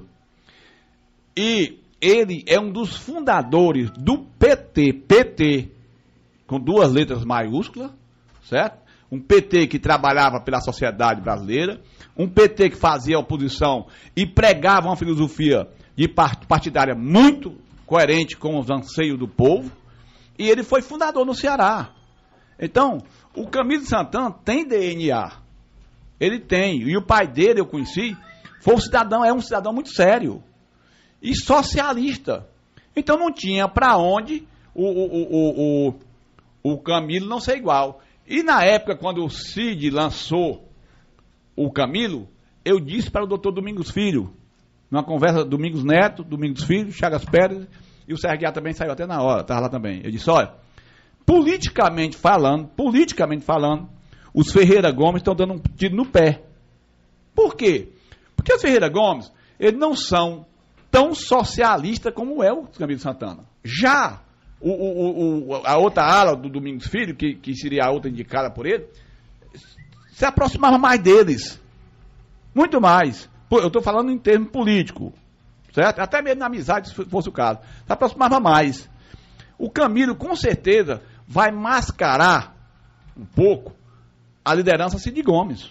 E ele é um dos fundadores do P T, P T, com duas letras maiúsculas, certo? Um P T que trabalhava pela sociedade brasileira, um P T que fazia oposição e pregava uma filosofia de partidária muito coerente com os anseios do povo, e ele foi fundador no Ceará. Então, o Camilo Santana tem D N A. Ele tem. E o pai dele, eu conheci, foi um cidadão, é um cidadão muito sério. E socialista. Então não tinha para onde o, o, o, o, o Camilo não ser igual. E na época, quando o Cid lançou o Camilo, eu disse para o doutor Domingos Filho, numa conversa, Domingos Neto, Domingos Filho, Chagas Pérez, e o Sérgio Guiar também saiu até na hora, estava lá também. Eu disse, olha, politicamente falando, politicamente falando, os Ferreira Gomes estão dando um tiro no pé. Por quê? Porque os Ferreira Gomes, eles não são tão socialistas como é o Camilo Santana. Já o, o, o, a outra ala do Domingos Filho, que, que seria a outra indicada por ele, se aproximava mais deles. Muito mais. Eu estou falando em termos políticos, certo? Até mesmo na amizade, se fosse o caso. Se aproximava mais. O Camilo, com certeza, vai mascarar um pouco a liderança Cid Gomes.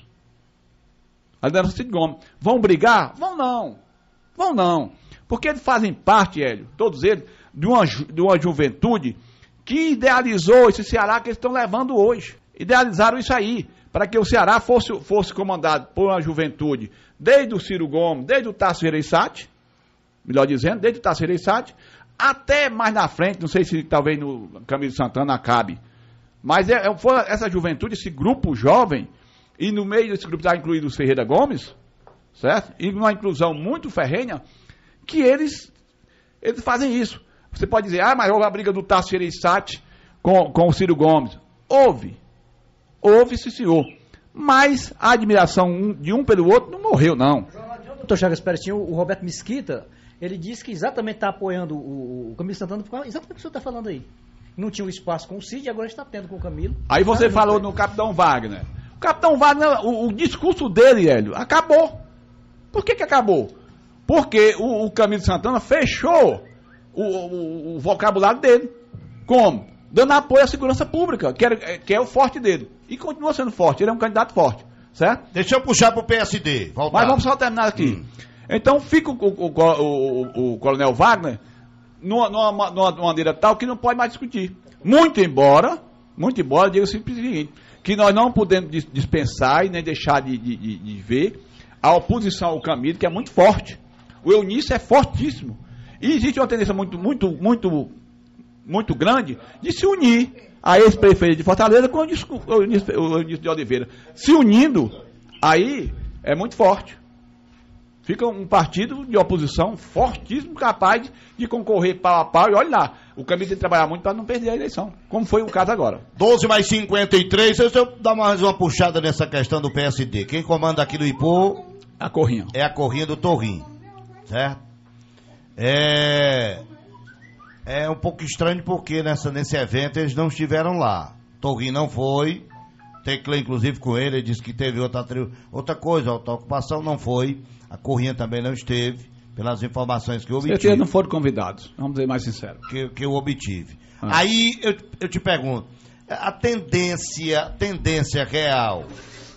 A liderança Cid Gomes. Vão brigar? Vão não. Vão não. Porque eles fazem parte, Hélio, todos eles, de uma, de uma juventude que idealizou esse Ceará que eles estão levando hoje. idealizaram isso aí, para que o Ceará fosse, fosse comandado por uma juventude, desde o Ciro Gomes, desde o Tasso Gereissati, melhor dizendo, desde o Tasso Gereissati, até mais na frente, não sei se talvez no Camilo Santana acabe, mas é, é, foi essa juventude, esse grupo jovem, e no meio desse grupo está incluído o Ferreira Gomes, certo? E uma inclusão muito ferrenha, que eles, eles fazem isso. Você pode dizer, ah, mas houve a briga do Tasso Gereissati com, com o Ciro Gomes. Houve. Houve, sim, senhor. Mas a admiração de um pelo outro não morreu, não. Doutor Chagas Pérez, tinha o Roberto Mesquita, ele disse que exatamente está apoiando o, o Camilo Santana, exatamente o que o senhor está falando aí. Não tinha um espaço com o Cid, agora está tendo com o Camilo. Aí você falou no Capitão Wagner. O Capitão Wagner, o, o discurso dele, Hélio, acabou. Por que que acabou? Porque o, o Camilo Santana fechou o, o, o vocabulário dele. Como? Dando apoio à segurança pública, que, era, que é o forte dele. E continua sendo forte, ele é um candidato forte, certo? Deixa eu puxar pro P S D, voltar. Mas vamos só terminar aqui. Hum. Então fica o, o, o, o, o Coronel Wagner numa, numa, numa maneira tal que não pode mais discutir. Muito embora, muito embora, diga o seguinte, que nós não podemos dispensar e nem deixar de, de, de, de ver a oposição ao Camilo, que é muito forte. O Eunício é fortíssimo. E existe uma tendência muito, muito, muito, muito grande de se unir a ex-prefeito de Fortaleza com o Eunício, o Eunício de Oliveira. Se unindo, aí é muito forte. Fica um partido de oposição fortíssimo, capaz de concorrer pau a pau. E olha lá, o Camilo tem que trabalhar muito para não perder a eleição, como foi o caso agora. doze mais cinquenta e três, deixa eu dar mais uma puxada nessa questão do P S D. Quem comanda aqui no Ipu... A Corrinha. É a Corrinha do Torrinho, certo? É... É um pouco estranho porque nessa, nesse evento eles não estiveram lá. Torrinho não foi, teclei inclusive com ele, ele disse que teve outra, outra coisa, outra ocupação, não foi. A Corrinha também não esteve, pelas informações que eu obtive. Certeza não foram convidados, vamos ser mais sinceros. Que, que eu obtive. Ah. Aí eu, eu te pergunto, a tendência, tendência real,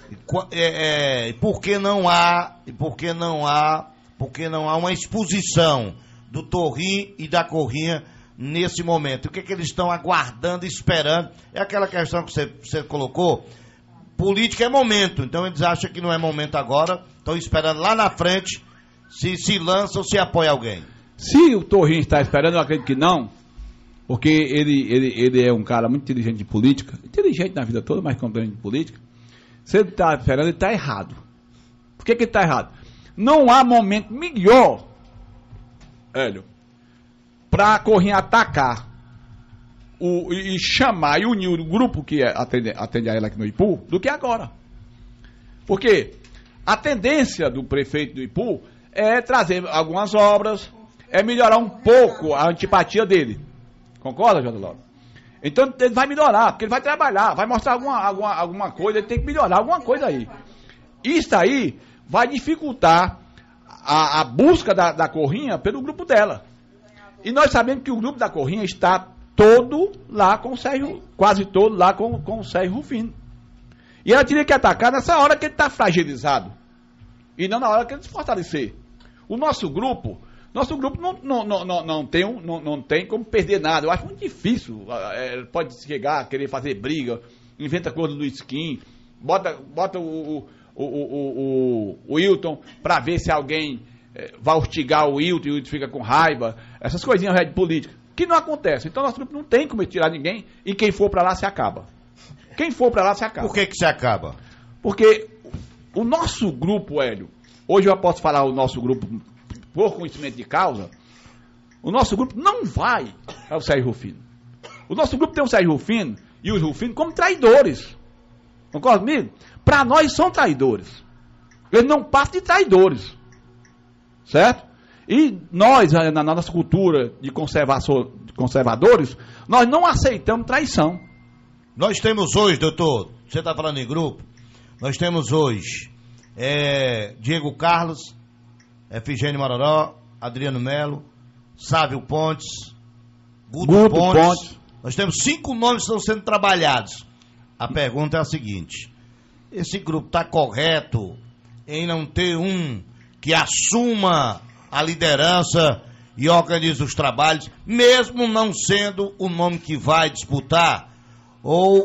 é, é, por que não há, por que não há, por que não há uma exposição do Torrinho e da Corrinha nesse momento? O que é que eles estão aguardando, esperando? É aquela questão que você, você colocou. Política é momento, então eles acham que não é momento agora, estão esperando lá na frente se se lança ou se apoia alguém. Se o Torrinho está esperando, eu acredito que não, porque ele, ele, ele é um cara muito inteligente de política, inteligente na vida toda, mas competente de política. Se ele está esperando, ele está errado. Por que que ele está errado? Não há momento melhor, Hélio, para a Corrinha atacar o, e chamar e unir o grupo que atende, atende a ela aqui no Ipu do que agora. Porque a tendência do prefeito do Ipu é trazer algumas obras, é melhorar um pouco a antipatia dele. Concorda, Jota Lauro? Então ele vai melhorar, porque ele vai trabalhar, vai mostrar alguma, alguma, alguma coisa, ele tem que melhorar alguma coisa aí. Isso aí vai dificultar a, a busca da, da Corrinha pelo grupo dela. E nós sabemos que o grupo da Corrinha está todo lá com o Sérgio, quase todo lá com, com o Sérgio Rufino. E ela teria que atacar nessa hora que ele está fragilizado. E não na hora que ele se fortalecer. O nosso grupo, nosso grupo não, não, não, não, não, tem, um, não, não tem como perder nada. Eu acho muito difícil. É, pode chegar, querer fazer briga, inventa coisa do skin, bota, bota o, o, o, o, o, o Wilton para ver se alguém é, vai hostigar o Wilton e o Wilton fica com raiva. Essas coisinhas de política. Que não acontece. Então nosso grupo não tem como tirar ninguém e quem for para lá se acaba. Quem for para lá se acaba. Por que que se acaba? Porque o nosso grupo, Hélio, hoje eu posso falar o nosso grupo por conhecimento de causa, o nosso grupo não vai ao Sérgio Rufino. O nosso grupo tem o Sérgio Rufino e os Rufino como traidores. Concorda comigo? Para nós são traidores. Eles não passam de traidores. Certo? E nós, na nossa cultura de conservadores, nós não aceitamos traição. Nós temos hoje, doutor, você está falando em grupo, nós temos hoje é, Diego Carlos, Efigênio Mororó, Adriano Melo, Sávio Pontes, Guto, Guto Pontes. Pontes. Nós temos cinco nomes que estão sendo trabalhados. A pergunta é a seguinte: esse grupo está correto em não ter um que assuma a liderança e organiza os trabalhos, mesmo não sendo o nome que vai disputar? Ou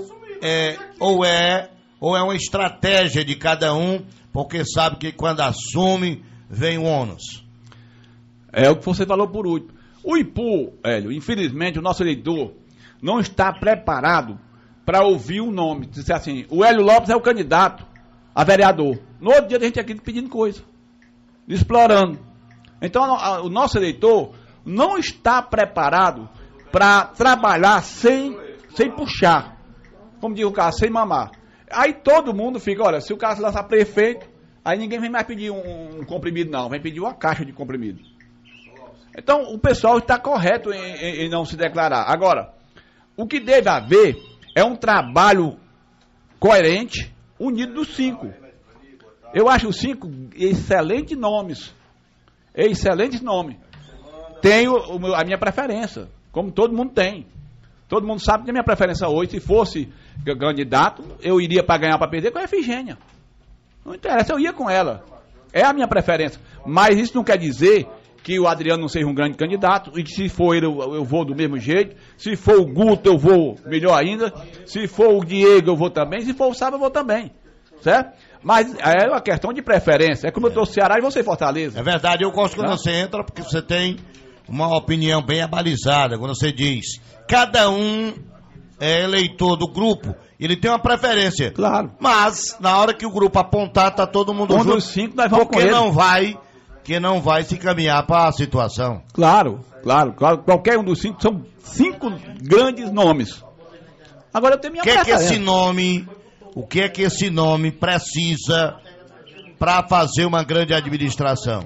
é, ou é ou é uma estratégia de cada um, porque sabe que quando assume, vem o ônus. É o que você falou por último. O Ipu, Hélio, infelizmente, o nosso eleitor não está preparado para ouvir o nome. Dizer assim, o Hélio Lopes é o candidato a vereador. No outro dia a gente aqui pedindo coisa, explorando. Então a, a, o nosso eleitor não está preparado para trabalhar sem, sem puxar. Como diz o cara, sem mamar. Aí todo mundo fica, olha, se o cara se lançar prefeito, aí ninguém vem mais pedir um, um comprimido não, vem pedir uma caixa de comprimido. Então o pessoal está correto em, em, em não se declarar. Agora, o que deve haver é um trabalho coerente, unido dos cinco. Eu acho os cinco excelentes nomes. Excelentes nomes. Tenho o meu, a minha preferência, como todo mundo tem. Todo mundo sabe que a minha preferência hoje, se fosse candidato, eu iria para ganhar, para perder com a Efigênia. Não interessa, eu ia com ela. É a minha preferência. Mas isso não quer dizer que o Adriano não seja um grande candidato, e que se for ele, eu, eu vou do mesmo jeito. Se for o Guto, eu vou melhor ainda. Se for o Diego, eu vou também. Se for o Sábio, eu vou também. Certo? Mas é uma questão de preferência. É como eu tô Ceará e você Fortaleza. É verdade, eu gosto quando você entra, porque você tem uma opinião bem abalizada. Quando você diz, cada um é eleitor do grupo, ele tem uma preferência. Claro. Mas, na hora que o grupo apontar, tá todo mundo Um junto. dos cinco, nós vamos com Porque ele. não vai, que não vai se caminhar para a situação. Claro, claro, claro. Qualquer um dos cinco, são cinco grandes nomes. Agora eu tenho minha O que é que preferência. esse nome, o que é que esse nome precisa para fazer uma grande administração?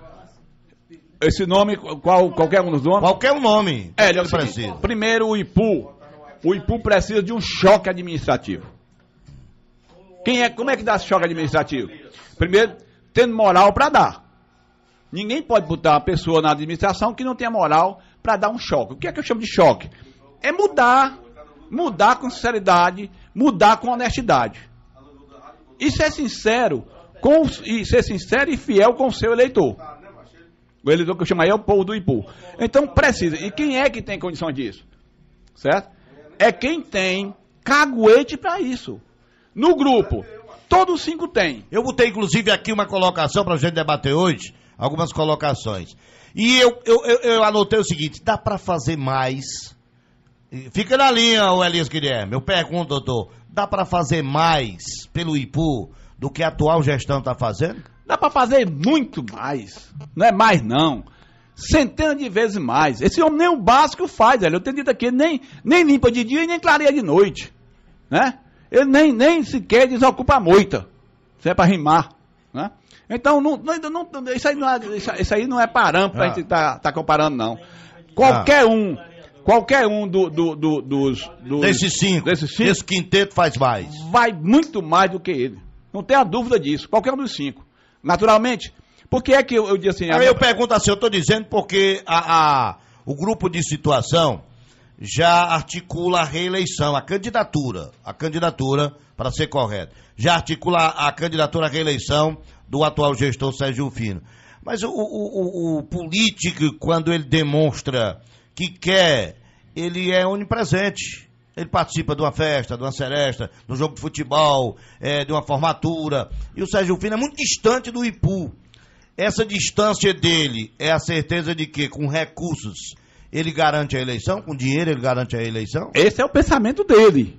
Esse nome, qual, qualquer um dos nomes? Qualquer um nome. É, ele ele precisa. Primeiro, o Ipu. O Ipu precisa de um choque administrativo. Quem é, como é que dá esse choque administrativo? Primeiro, tendo moral para dar. Ninguém pode botar uma pessoa na administração que não tenha moral para dar um choque. O que é que eu chamo de choque? É mudar, mudar com sinceridade, mudar com honestidade. E ser sincero, com, e ser sincero e fiel com o seu eleitor. O eleitor que eu chamo aí é o povo do Ipu. Então precisa. E quem é que tem condição disso? Certo? É quem tem caguete para isso. No grupo, todos os cinco têm. Eu botei, inclusive, aqui uma colocação para a gente debater hoje, algumas colocações. E eu, eu, eu, eu anotei o seguinte, dá para fazer mais? Fica na linha, o Elias Guilherme. Eu pergunto, doutor, dá para fazer mais pelo Ipu do que a atual gestão está fazendo? Dá para fazer muito mais. Não é mais, não. Centenas de vezes mais. Esse homem nem o básico faz, velho. Eu tenho dito aqui, nem, nem limpa de dia e nem clareia de noite. Né? Ele nem, nem sequer desocupa a moita. Isso é para rimar. Né? Então, não, não, não, isso, aí não é, isso aí não é parâmetro para a Ah. gente estar tá, tá comparando, não. Qualquer Ah. um, qualquer um do, do, do, dos, dos... Desses cinco, Desses cinco. esse quinteto faz mais. Vai muito mais do que ele. Não tenha dúvida disso. Qualquer um dos cinco. Naturalmente. Por que é que eu, eu disse assim... Aí eu pergunto assim, eu estou dizendo porque a, a, o grupo de situação já articula a reeleição, a candidatura, a candidatura, para ser correto, já articula a candidatura à reeleição do atual gestor Sérgio Rufino. Mas o, o, o, o político, quando ele demonstra que quer, ele é onipresente. Ele participa de uma festa, de uma seresta, de um jogo de futebol, é, de uma formatura. E o Sérgio Rufino é muito distante do Ipu. Essa distância dele é a certeza de que, com recursos, ele garante a eleição? Com dinheiro ele garante a eleição? Esse é o pensamento dele.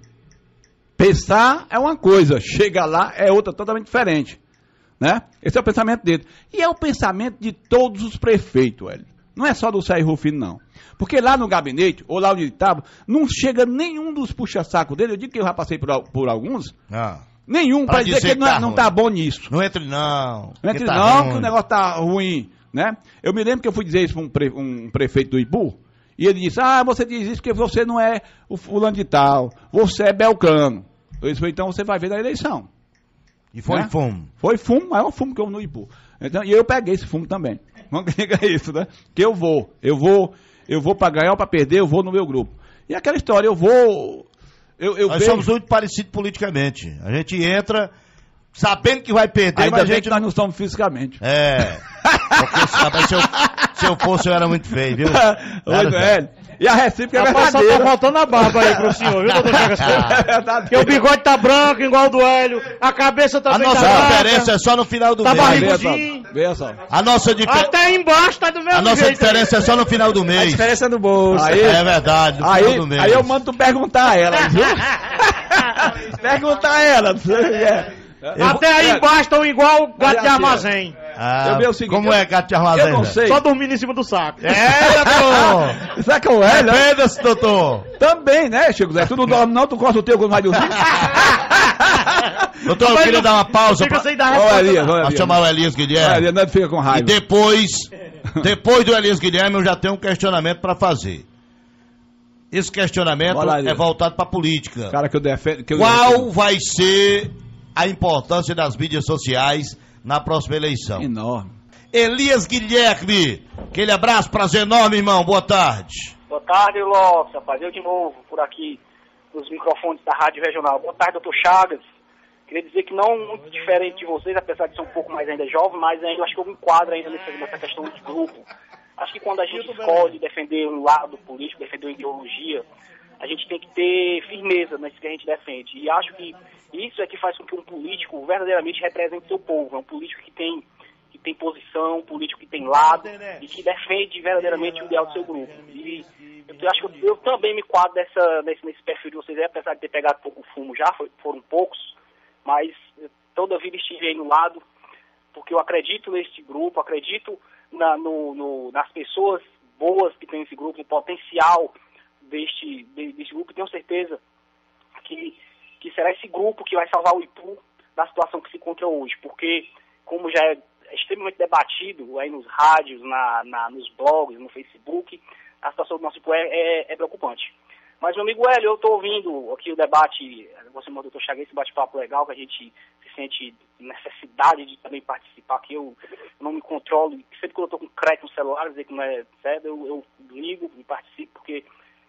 Pensar é uma coisa, chegar lá é outra totalmente diferente. Né? Esse é o pensamento dele. E é o pensamento de todos os prefeitos, velho. Não é só do Sérgio Rufino, não. Porque lá no gabinete, ou lá onde ele estava, não chega nenhum dos puxa-saco dele. Eu digo que eu já passei por, por alguns. Ah. Nenhum Pra para dizer, dizer que ele não, que é- tá não ruim. tá bom nisso. Não entre não. Não entre tá não, ruim. que o negócio tá ruim, né? Eu me lembro que eu fui dizer isso para um, pre- um prefeito do Ipu, e ele disse, ah, você diz isso porque você não é o fulano de tal, você é Belcano. Eu disse, então você vai ver na eleição. E foi né? fumo. Foi fumo, maior fumo que eu no Ipu. Então, e eu peguei esse fumo também. Não diga isso, né? Que eu vou, eu vou, eu vou para ganhar ou para perder, eu vou no meu grupo. E aquela história, eu vou... Eu, eu Nós vejo, somos muito parecidos politicamente. A gente entra sabendo que vai perder, ainda mas a bem gente que nós não somos fisicamente. É. Porque sabe, se, eu, se eu fosse, eu era muito feio, viu? Oi, Era, velho. E a recíproca é Rapaz, só tá verdadeira. faltando a barba aí pro senhor, viu, doutor Chagas Coelho? Porque o bigode tá branco, igual o do Hélio. A cabeça A também nossa tá diferença branca. é só no final do Tá mês. barrigudinho. Vê só. A nossa, difer... Até embaixo tá do mesmo a nossa jeito. diferença é só no final do mês. Diferença do bolso. Aí, É verdade, no aí, final do mês. aí eu mando tu perguntar a ela, viu? Perguntar a ela. Eu Até vou- aí embaixo estão igual gato Olha de assim, armazém. Ah, Eu vi o seguinte, como eu- é gato de armazém? Eu não velho? sei. Só dormindo em cima do saco. É, doutor! Será que é o Hélio? Arrependa-se, doutor! Também, né, Chico Zé? Tu não dorme não, tu corta o teu quando vai dormir. Doutor, eu Mas queria não dar uma pausa fica pra, sem dar Ó, resposta. Elias, ó, pra Elias. chamar o Elias Ó, Guilherme. Elias, não fica com E raiva. depois, depois do Elias Guilherme, eu já tenho um questionamento pra fazer. Esse questionamento Bora lá, é Elias. voltado pra política. Cara que eu defendo... Que eu Qual defendo. vai ser a importância das mídias sociais na próxima eleição? Enorme. Elias Guilherme, aquele abraço, prazer enorme, irmão, boa tarde. Boa tarde, Lopes, rapaz. Eu de novo, por aqui, nos microfones da Rádio Regional. Boa tarde, doutor Chagas. Queria dizer que não muito diferente de vocês, apesar de ser um pouco mais ainda jovem, mas ainda acho que eu me enquadro ainda nessa, nessa questão de grupo. Acho que quando a gente escolhe defender um lado político, defender uma ideologia, a gente tem que ter firmeza nisso que a gente defende. E acho que isso é que faz com que um político verdadeiramente represente seu povo. É um político que tem, que tem posição, um político que tem lado e que defende verdadeiramente o ideal do seu grupo. E eu acho que eu, eu também me quadro nessa, nesse, nesse perfil de vocês, apesar de ter pegado pouco fumo já, foi, foram poucos, mas toda a vida estive aí no lado, porque eu acredito nesse grupo, acredito na, no, no, nas pessoas boas que tem esse grupo, no potencial deste, de, deste grupo, e tenho certeza que, que será esse grupo que vai salvar o Ipu da situação que se encontra hoje, porque como já é extremamente debatido aí nos rádios, na, na, nos blogs, no Facebook, a situação do nosso Ipu é, é, é preocupante. Mas, meu amigo Hélio, eu estou ouvindo aqui o debate, você mandou eu chegar esse bate-papo legal, que a gente se sente necessidade de também participar, que eu não me controlo, sempre que eu estou com crédito no celular, dizer que não é certo, eu, eu ligo e participo, porque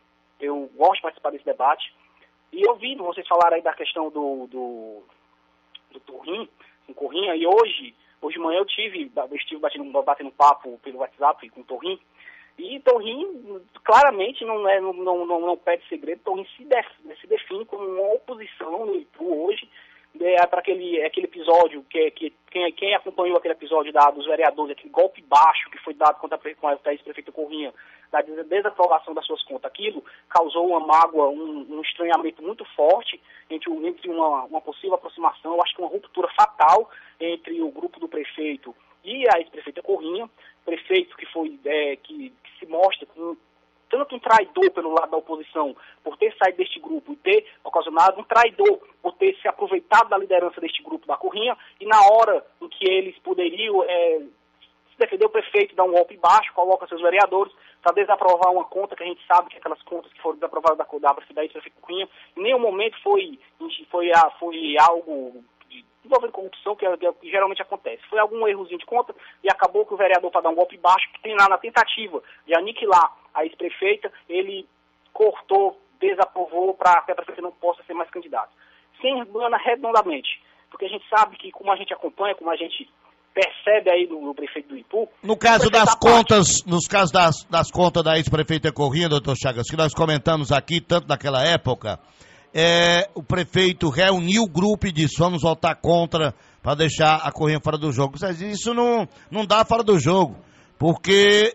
eu gosto de participar desse debate. E ouvindo vocês falarem aí da questão do, do, do Torrinho, com Corrinha, e hoje, hoje de manhã eu tive, eu estive batendo, batendo papo pelo WhatsApp com o Torrinho, e Torrinho claramente não, é, não, não, não, não pede segredo, Torrinho se, def, se define como uma oposição no Ipu hoje, é, para aquele, aquele episódio, que, que quem, quem acompanhou aquele episódio da, dos vereadores, aquele golpe baixo que foi dado contra a ex-prefeita Corrinha, da desaprovação das suas contas, aquilo causou uma mágoa, um, um estranhamento muito forte entre, entre uma, uma possível aproximação, eu acho que uma ruptura fatal entre o grupo do prefeito e a ex-prefeita Corrinha, prefeito que foi é, que, que se mostra com tanto um traidor pelo lado da oposição por ter saído deste grupo e ter ocasionado um traidor por ter se aproveitado da liderança deste grupo da Corrinha, e na hora em que eles poderiam é, se defender, o prefeito dá um golpe baixo, coloca seus vereadores para desaprovar uma conta que a gente sabe que aquelas contas que foram desaprovadas da, da prefeita Corrinha, em nenhum momento foi, foi, foi algo envolvendo corrupção, que, que geralmente acontece. Foi algum errozinho de conta e acabou que o vereador, para dar um golpe baixo, que tem lá na tentativa de aniquilar a ex-prefeita, ele cortou, desaprovou para que a prefeita não possa ser mais candidata. Sem engana redondamente, porque a gente sabe que, como a gente acompanha, como a gente percebe aí no, no prefeito do Ipu... No caso das contas, nos casos das, das contas da ex-prefeita Corrinha, doutor Chagas, que nós comentamos aqui, tanto naquela época, é, o prefeito reuniu o grupo e disse, vamos votar contra para deixar a Corrinha fora do jogo. Isso não, não dá fora do jogo, porque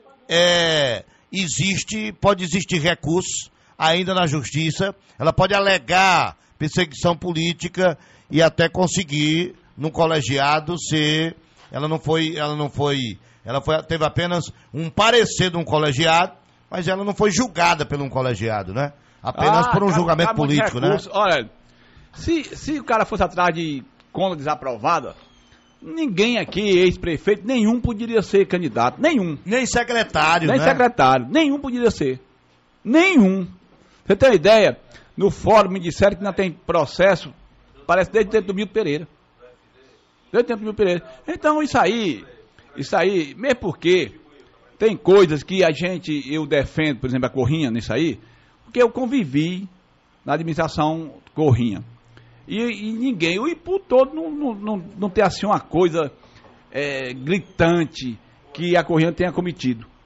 é, existe, pode existir recursos ainda na justiça, ela pode alegar perseguição política e até conseguir, no colegiado, ser... Ela não foi, ela não foi, ela foi, teve apenas um parecer de um colegiado, mas ela não foi julgada por um colegiado, né? Apenas Ah, por um cara, julgamento cara, muito político, né? recurso. Olha, se, se o cara fosse atrás de conta desaprovada, ninguém aqui, ex-prefeito, nenhum poderia ser candidato, nenhum. Nem secretário, Nem né? secretário, nenhum poderia ser. Nenhum. Você tem uma ideia? No fórum me disseram que não tem processo, parece desde o tempo do Milton Pereira. Desde o tempo do Milton Pereira. Então isso aí, isso aí, mesmo porque tem coisas que a gente, eu defendo, por exemplo, a Corrinha nisso aí, porque eu convivi na administração Corrinha. E, e ninguém, o Ipu todo não, não, não, não tem assim uma coisa é, gritante que a Corrinha tenha cometido.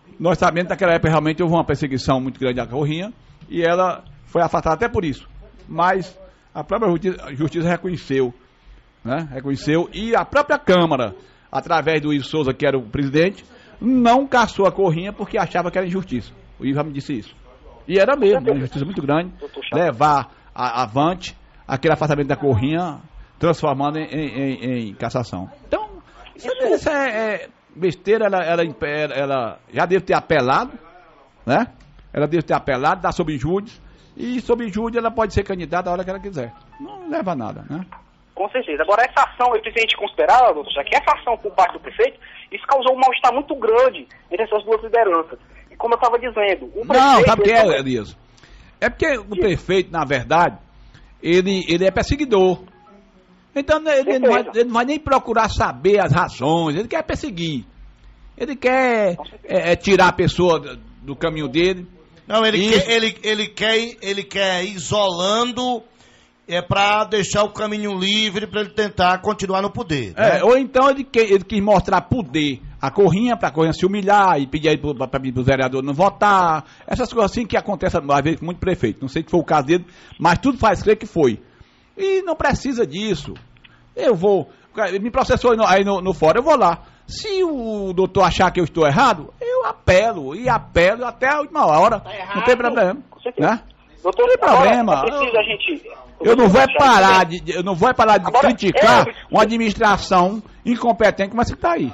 nós sabemos que naquela época realmente houve uma perseguição muito grande à Corrinha e ela foi afastada até por isso. Mas a própria justiça, justiça reconheceu, né? Reconheceu e a própria Câmara, através do Ivo Souza, que era o presidente, não caçou a Corrinha porque achava que era injustiça. O Ivo já me disse isso. E era mesmo, uma injustiça muito grande, levar a, avante aquele afastamento da Corrinha, transformando em, em, em cassação. Então, isso, isso é, é besteira, ela, ela, ela já deve ter apelado, né? Ela deve ter apelado, dá sob júdice, e sob júdice ela pode ser candidata a hora que ela quiser. Não leva a nada, né? Com certeza. Agora, essa ação, eu preciso a gente considerar, doutor, já que essa ação por parte do prefeito, isso causou um mal-estar muito grande entre essas duas lideranças. E como eu estava dizendo, o prefeito... Não, sabe o que é, Elias? É porque o prefeito, na verdade, ele, ele é perseguidor. Então, ele, ele, não vai, ele não vai nem procurar saber as razões, ele quer perseguir. Ele quer é, é, tirar a pessoa do, do caminho dele. Não, ele e... quer, ele, ele, quer, ele quer isolando... É para deixar o caminho livre para ele tentar continuar no poder. Né? É, ou então ele, que, ele quis mostrar poder à Corrinha, para a Corrinha se humilhar e pedir para o vereador não votar. Essas coisas assim que acontecem às vezes com muito prefeito. Não sei se foi o caso dele, mas tudo faz crer que foi. E não precisa disso. Eu vou. Me processou aí no, aí no, no fórum, eu vou lá. Se o doutor achar que eu estou errado, eu apelo. E apelo até a última hora. Tá errado, não tem problema. Com certeza. Né? Doutor, não tem problema. É preciso a gente... Eu não vou parar de, eu não vou parar de agora, criticar é, uma administração incompetente como essa que está aí.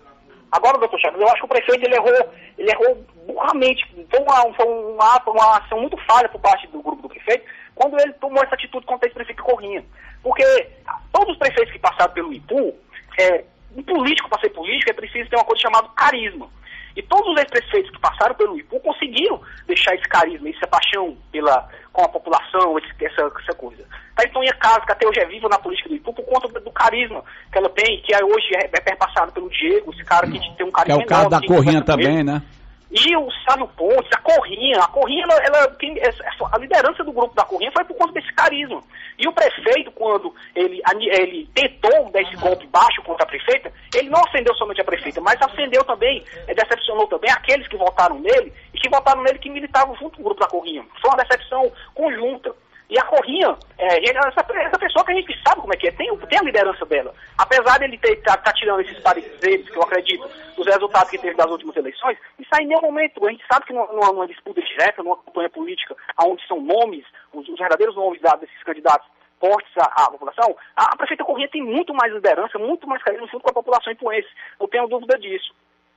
Agora, doutor Chagas, eu acho que o prefeito ele errou, ele errou burramente. Foi uma, foi uma, uma ação muito falha por parte do grupo do prefeito quando ele tomou essa atitude contra esse prefeito Corrinha. Porque todos os prefeitos que passaram pelo Ipu, é, um político para ser político é preciso ter uma coisa chamada carisma. E todos os ex-prefeitos que passaram pelo Ipu conseguiram deixar esse carisma, essa paixão pela, com a população, esse, essa, essa coisa. Taitoninha Casa, que até hoje é viva na política do Ipu, por conta do carisma que ela tem, que hoje é, é perpassado pelo Diego, esse cara que tem um carisma enorme. Que é o caso da Corrinha também, né? E o Sávio Pontes, a Corrinha, a Corrinha, ela, ela tem, a liderança do grupo da Corrinha foi por conta desse carisma. E o prefeito, quando ele, ele tentou dar esse golpe baixo contra a prefeita, ele não ofendeu somente a prefeita, mas ofendeu também, decepcionou também aqueles que votaram nele, e que votaram nele que militavam junto com o grupo da Corrinha. Foi uma decepção conjunta. E a Corrinha, é, essa, essa pessoa que a gente sabe como é que é, tem, tem a liderança dela. Apesar dele estar tá, tá tirando esses pareceres, que eu acredito, dos resultados que teve das últimas eleições, isso aí em nenhum momento, a gente sabe que numa, numa disputa direta, numa campanha política, onde são nomes, os, os verdadeiros nomes dados desses candidatos fortes à, à população, a, a prefeita Corrinha tem muito mais liderança, muito mais carisma junto com a população ipuense. Não tenho dúvida disso.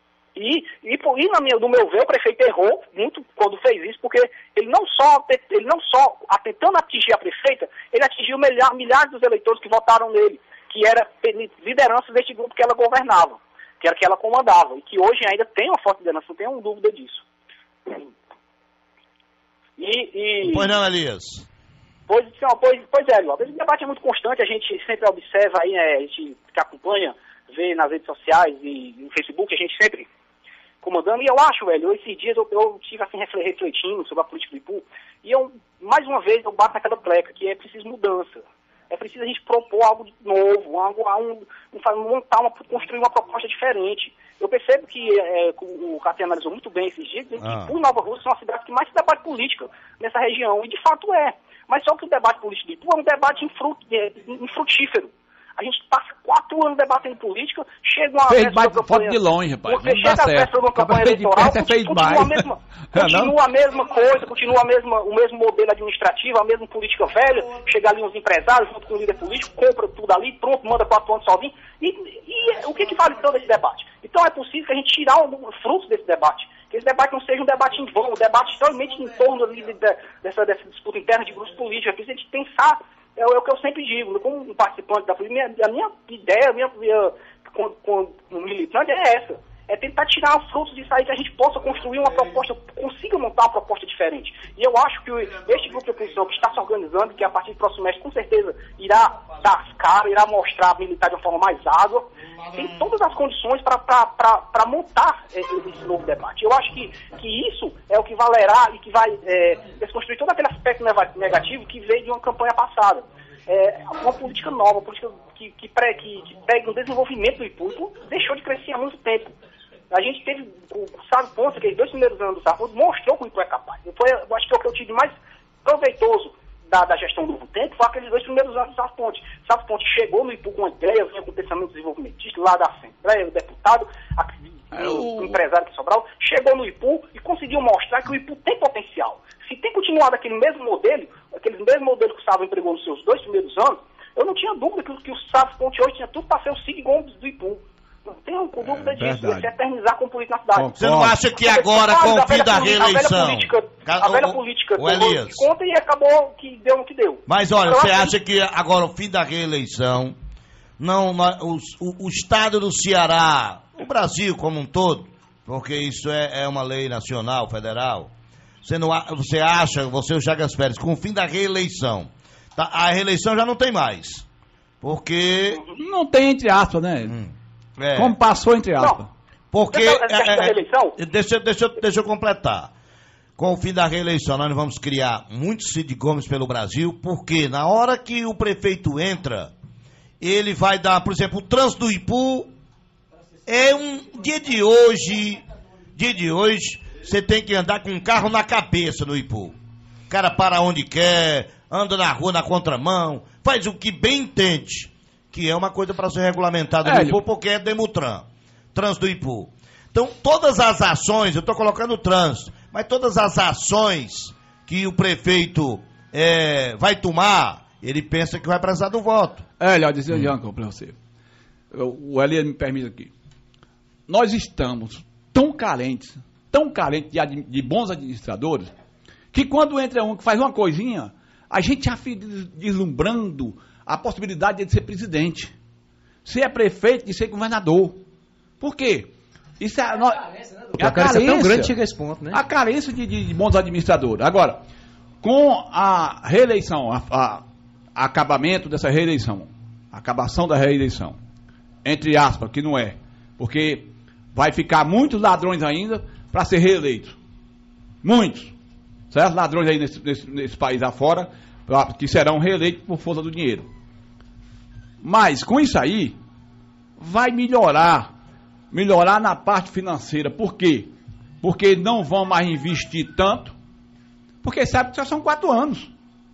E, e, e na minha, no meu ver, o prefeito errou muito quando fez isso, porque ele não só, ele não só tentando atingir a prefeita, ele atingiu milhares, milhares dos eleitores que votaram nele, que era liderança deste grupo que ela governava, que era que ela comandava, e que hoje ainda tem uma forte liderança, não tenho dúvida disso. E, e... Pois não, Elias? Pois, não, pois, pois é, Lopes, esse debate é muito constante, a gente sempre observa aí, né, a gente que acompanha, vê nas redes sociais e no Facebook, a gente sempre comandando, e eu acho, velho, esses dias eu, eu estive assim refletindo sobre a política do Ipu, e eu, mais uma vez, eu bato naquela pleca, que é preciso mudança. É preciso a gente propor algo novo, algo, um, um, montar uma, construir uma proposta diferente. Eu percebo que é, o Catê analisou muito bem esses dias, dizendo ah. que Ipu e Nova Rússia são as cidades que mais se debate política nessa região, e de fato é. Mas só que o debate político do Ipu é um debate infrut, é, infrutífero. A gente passa quatro anos debatendo política, chega uma fez mais foto de longe, rapaz. Você chega a festa de uma campanha eleitoral, continua, a mesma, continua a mesma coisa, continua a mesma, o mesmo modelo administrativo, a mesma política velha, chega ali uns empresários junto com o líder político, compra tudo ali, pronto, manda quatro anos sozinho. E, e o que, que vale então desse debate? Então é possível que a gente tirar um fruto desse debate. Que esse debate não seja um debate em vão, um debate somente em torno ali de, de, dessa, dessa disputa interna de grupos políticos. É preciso a gente pensar. É, é o que eu sempre digo, como um participante da política, a minha ideia, a minha, minha com, com, um militante é essa, é tentar tirar os frutos disso aí, que a gente possa construir uma proposta, consiga montar uma proposta diferente. E eu acho que este grupo de oposição que está se organizando, que a partir do próximo mês, com certeza, irá dar as caras, irá mostrar a militar de uma forma mais água, tem todas as condições para montar esse, esse novo debate. Eu acho que, que isso é o que valerá e que vai é, desconstruir todo aquele aspecto negativo que veio de uma campanha passada. É, uma política nova, uma política que, que, pré, que, que prega um desenvolvimento do Ipu. O Ipu deixou de crescer há muito tempo. A gente teve, o Sávio Pontes, aqueles dois primeiros anos do Sávio Pontes, mostrou que o Ipu é capaz. Foi, eu acho que é o que eu tive mais proveitoso da, da gestão do Tempo, foi aqueles dois primeiros anos do Sávio Pontes. O Sávio Pontes chegou no Ipu com uma ideia, vinha com pensamento desenvolvimentista, lá da Assembleia, o deputado, a, o, o empresário que Sobral, chegou no Ipu e conseguiu mostrar que o Ipu tem potencial. Se tem continuado aquele mesmo modelo, aquele mesmo modelo que o Sávio empregou nos seus dois primeiros anos, eu não tinha dúvida que, que o Sávio Pontes hoje tinha tudo para ser o Cid Gomes do Ipu. Não tenho dúvida é, disso, de se eternizar como político na cidade. Você não acha que agora, com o fim da reeleição... A velha política, a velha política o, o Elias. De conta e acabou que deu no que deu. Mas olha, você acha que agora, o fim da reeleição, não, o, o, o estado do Ceará, o Brasil como um todo, porque isso é, é uma lei nacional, federal, você, não, você acha, você, o Chagas Pérez, com o fim da reeleição, tá, a reeleição já não tem mais, porque... Não tem entre aspas, né? Hum. É. Como passou entre aspas. Não. Porque. Essa, essa é, reeleição? É, deixa, deixa, deixa eu completar. Com o fim da reeleição, nós vamos criar muitos Cid Gomes pelo Brasil, porque na hora que o prefeito entra, ele vai dar, por exemplo, o trânsito do Ipu. É um dia de hoje. Dia de hoje, você tem que andar com um carro na cabeça no Ipu. O cara para onde quer, anda na rua na contramão, faz o que bem entende. Que é uma coisa para ser regulamentada no Ipu, porque é Demutran, trânsito do Ipu. Então, todas as ações, eu estou colocando trânsito, mas todas as ações que o prefeito é, vai tomar, ele pensa que vai precisar do voto. É, olha, dizer, hum. Janco, para você. O Elias me permite aqui. Nós estamos tão carentes, tão carentes de, de bons administradores, que quando entra um que faz uma coisinha, a gente já fica deslumbrando a possibilidade de ele ser presidente, ser prefeito, de ser governador. Por quê? Isso é a, no... é a, a carência é tão grande, chega a esse ponto, né? A carência de, de, de bons administradores. Agora, com a reeleição, a, a, a acabamento dessa reeleição, a acabação da reeleição, entre aspas, que não é, porque vai ficar muitos ladrões ainda para ser reeleito. Muitos. Certo? Ladrões aí nesse, nesse, nesse país afora, que serão reeleitos por força do dinheiro. Mas, com isso aí, vai melhorar, melhorar na parte financeira. Por quê? Porque não vão mais investir tanto, porque sabe que só são quatro anos.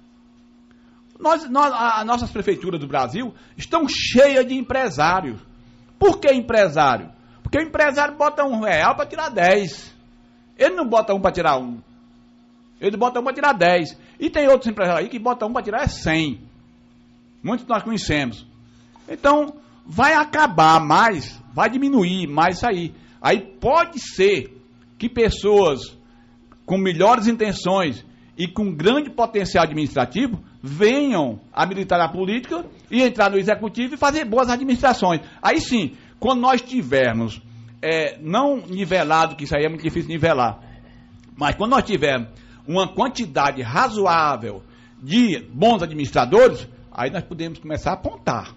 Nós, nós, as nossas prefeituras do Brasil estão cheias de empresários. Por que empresário? Porque o empresário bota um real para tirar dez. Ele não bota um para tirar um. Ele bota um para tirar dez. E tem outros empresários aí que botam um para tirar cem. Muitos nós conhecemos. Então, vai acabar mais, vai diminuir mais isso aí. Aí pode ser que pessoas com melhores intenções e com grande potencial administrativo venham habilitar a política e entrar no executivo e fazer boas administrações. Aí sim, quando nós tivermos, é, não nivelado, que isso aí é muito difícil nivelar, mas quando nós tivermos uma quantidade razoável de bons administradores, aí nós podemos começar a apontar.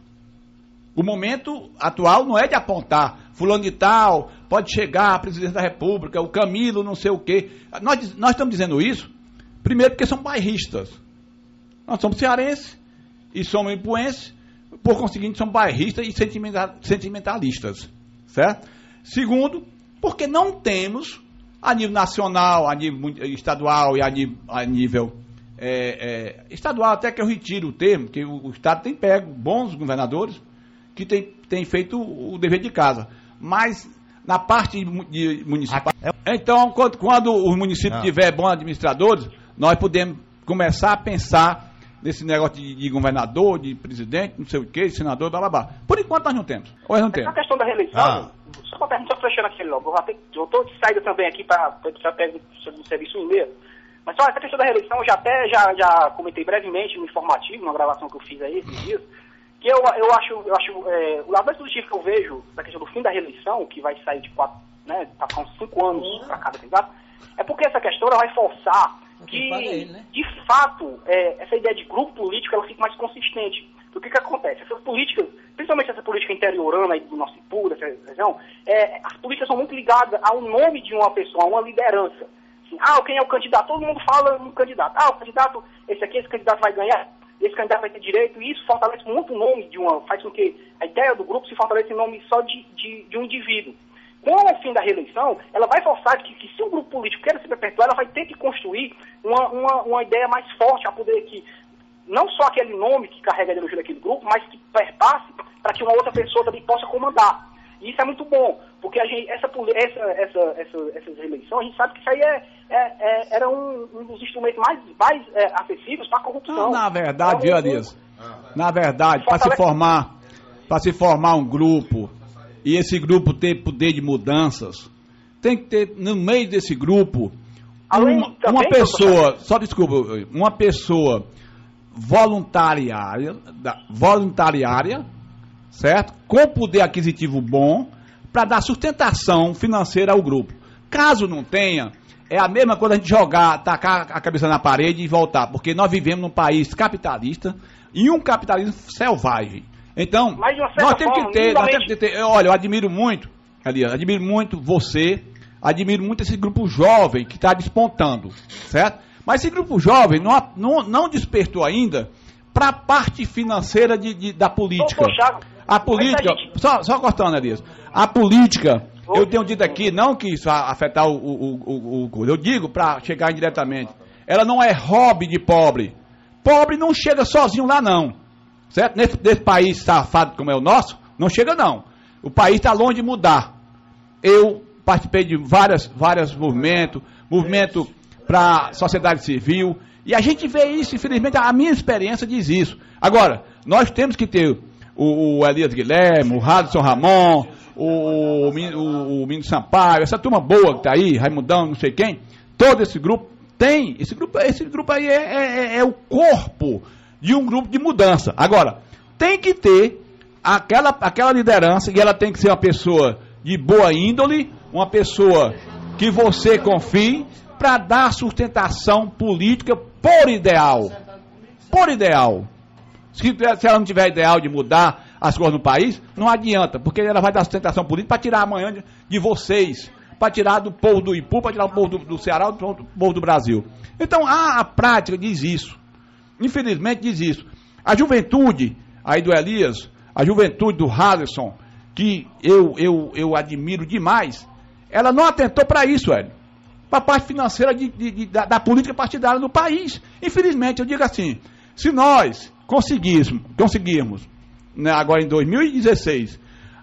O momento atual não é de apontar fulano de tal, pode chegar a presidente da República, o Camilo, não sei o quê. Nós, nós estamos dizendo isso, primeiro porque são bairristas. Nós somos cearenses e somos ipuenses, por conseguinte somos bairristas e sentimentalistas, certo? Segundo, porque não temos, a nível nacional, a nível estadual e a nível, a nível é, é, estadual, até que eu retiro o termo, que o, o Estado tem pego bons governadores que tem, tem feito o dever de casa. Mas na parte de municipal. Então, quando, quando os municípios tiverem bons administradores, nós podemos começar a pensar nesse negócio de, de governador, de presidente, não sei o que, senador, blá blá blá. Por enquanto nós não temos. Ou não temos. A questão da reeleição, ah. só para perguntar, só fechando aqui logo, eu estou de saída também aqui para o serviço em meio. Mas só essa questão da reeleição, eu já até já, já comentei brevemente no informativo, numa gravação que eu fiz aí esses dias, que eu, eu acho, eu acho é, o lado mais positivo que eu vejo da questão do fim da reeleição, que vai sair de quatro, né, para ficar uns cinco anos para cada candidato, é porque essa questão ela vai forçar que, ele, né? de fato, é, essa ideia de grupo político ela fique mais consistente. O que que acontece? Essas políticas, principalmente essa política interiorana aí do nosso Ipu, dessa região, é, as políticas são muito ligadas ao nome de uma pessoa, a uma liderança. Assim, ah, quem é o candidato? Todo mundo fala no candidato. Ah, o candidato, esse aqui, esse candidato vai ganhar, esse candidato vai ter direito, e isso fortalece muito o nome de uma, faz com que a ideia do grupo se fortaleça em nome só de, de, de um indivíduo. Com o fim da reeleição, ela vai forçar que, que se um grupo político quer se perpetuar, ela vai ter que construir uma, uma, uma ideia mais forte a poder que, não só aquele nome que carrega a ideologia daquele grupo, mas que perpasse para que uma outra pessoa também possa comandar. E isso é muito bom, porque a gente, essa, essa, essa, essa, essas eleições, a gente sabe que isso aí é, é, é, era um, um dos instrumentos mais, mais é, acessíveis para a corrupção. Não, na verdade, viu, é um, Elias? Na verdade, para se formar, para se formar um grupo, e esse grupo ter poder de mudanças, tem que ter no meio desse grupo uma, uma pessoa, só desculpa, uma pessoa voluntariária, voluntariária, certo? Com poder aquisitivo bom, para dar sustentação financeira ao grupo. Caso não tenha, é a mesma coisa a gente jogar, tacar a cabeça na parede e voltar, porque nós vivemos num país capitalista e um capitalismo selvagem. Então, nós temos que ter, nós temos que ter, olha, eu admiro muito, Elias, admiro muito você, admiro muito esse grupo jovem que está despontando, certo? Mas esse grupo jovem não, não, não despertou ainda para a parte financeira de, de, da política. A política, só, só cortando, Elias, a política, eu tenho dito aqui, não que isso vai afetar o, o, o, o eu digo para chegar indiretamente, ela não é hobby de pobre. Pobre não chega sozinho lá não, certo? Nesse, nesse país safado como é o nosso, não chega não. O país está longe de mudar. Eu participei de várias, vários movimentos, movimento para a sociedade civil, e a gente vê isso, infelizmente, a minha experiência diz isso. Agora, nós temos que ter o, o Elias Guilherme, o Radson Ramon, o, o, o, o Mino Sampaio, essa turma boa que está aí, Raimundão, não sei quem, todo esse grupo tem, esse grupo, esse grupo aí é, é, é o corpo de um grupo de mudança. Agora, tem que ter aquela, aquela liderança, e ela tem que ser uma pessoa de boa índole, uma pessoa que você confie, para dar sustentação política por ideal. Por ideal. Se, se ela não tiver ideal de mudar as coisas no país, não adianta, porque ela vai dar sustentação política para tirar amanhã de, de vocês, para tirar do povo do Ipu, para tirar do povo do, do Ceará, do, do povo do Brasil. Então, a, a prática diz isso. Infelizmente diz isso. A juventude, aí do Elias, a juventude do Harrison, que eu, eu, eu admiro demais, ela não atentou para isso, Hélio. Para a parte financeira de, de, de, da, da política partidária do país. Infelizmente, eu digo assim, se nós conseguirmos, conseguirmos né, agora em dois mil e dezesseis,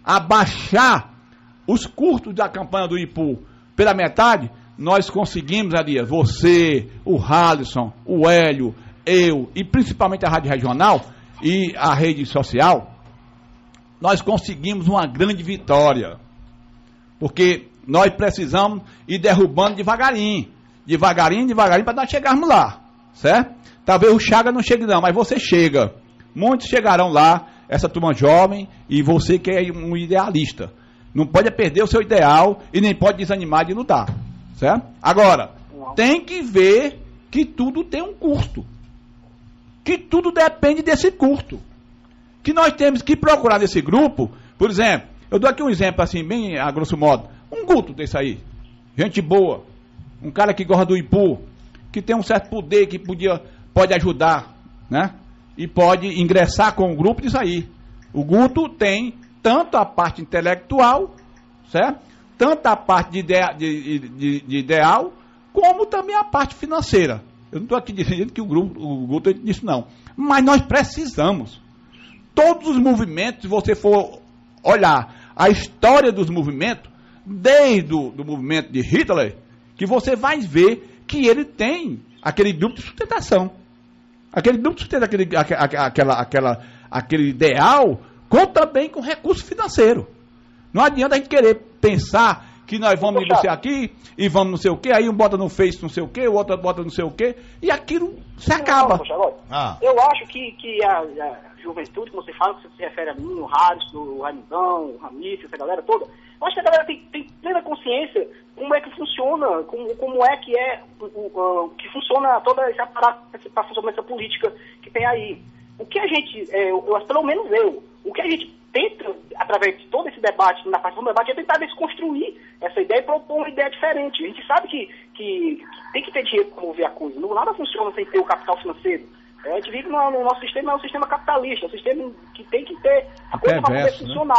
abaixar os custos da campanha do Ipu pela metade, nós conseguimos, Elias, você, o Halisson, o Hélio, eu e principalmente a Rádio Regional e a rede social, nós conseguimos uma grande vitória. Porque nós precisamos ir derrubando devagarinho, devagarinho, devagarinho, para nós chegarmos lá, certo? Talvez o Chaga não chegue não, mas você chega. Muitos chegarão lá, essa turma jovem, e você que é um idealista. Não pode perder o seu ideal e nem pode desanimar de lutar, certo? Agora, tem que ver que tudo tem um custo. Que tudo depende desse custo. Que nós temos que procurar nesse grupo, por exemplo, eu dou aqui um exemplo assim, bem a grosso modo, um Guto desse aí, gente boa, um cara que gosta do Ipu, que tem um certo poder, que podia, pode ajudar, né? E pode ingressar com o grupo disso aí. O Guto tem tanto a parte intelectual, certo? Tanto a parte de, idea, de, de, de ideal, como também a parte financeira. Eu não estou aqui dizendo que o, grupo, o Guto disse não, mas nós precisamos. Todos os movimentos, se você for olhar a história dos movimentos, desde o do movimento de Hitler, que você vai ver que ele tem aquele grupo de sustentação. Aquele grupo de sustentação, aquele, aquela, aquela, aquele ideal, conta também com recurso financeiro. Não adianta a gente querer pensar que nós vamos negociar aqui e vamos não sei o quê, aí um bota no Face não sei o quê, o outro bota não sei o quê, e aquilo se acaba. Ah. Eu acho que, que a, a juventude, como você fala, que você se refere a mim, o Harris, o Raimundão, o Ramírez, essa galera toda, eu acho que a galera tem, tem plena consciência como é que funciona, como, como é que é, o, o, que funciona toda essa aparato, essa, essa política que tem aí. O que a gente, é, eu, pelo menos eu, o que a gente tenta, através de todo esse debate, na participação do debate, é tentar desconstruir essa ideia e propor uma ideia diferente. A gente sabe que, que, que tem que ter dinheiro para mover a coisa. Não, nada funciona sem ter o capital financeiro. É, a gente vive no, no nosso sistema, é um sistema capitalista, é um sistema que tem que ter a coisa para poder funcionar.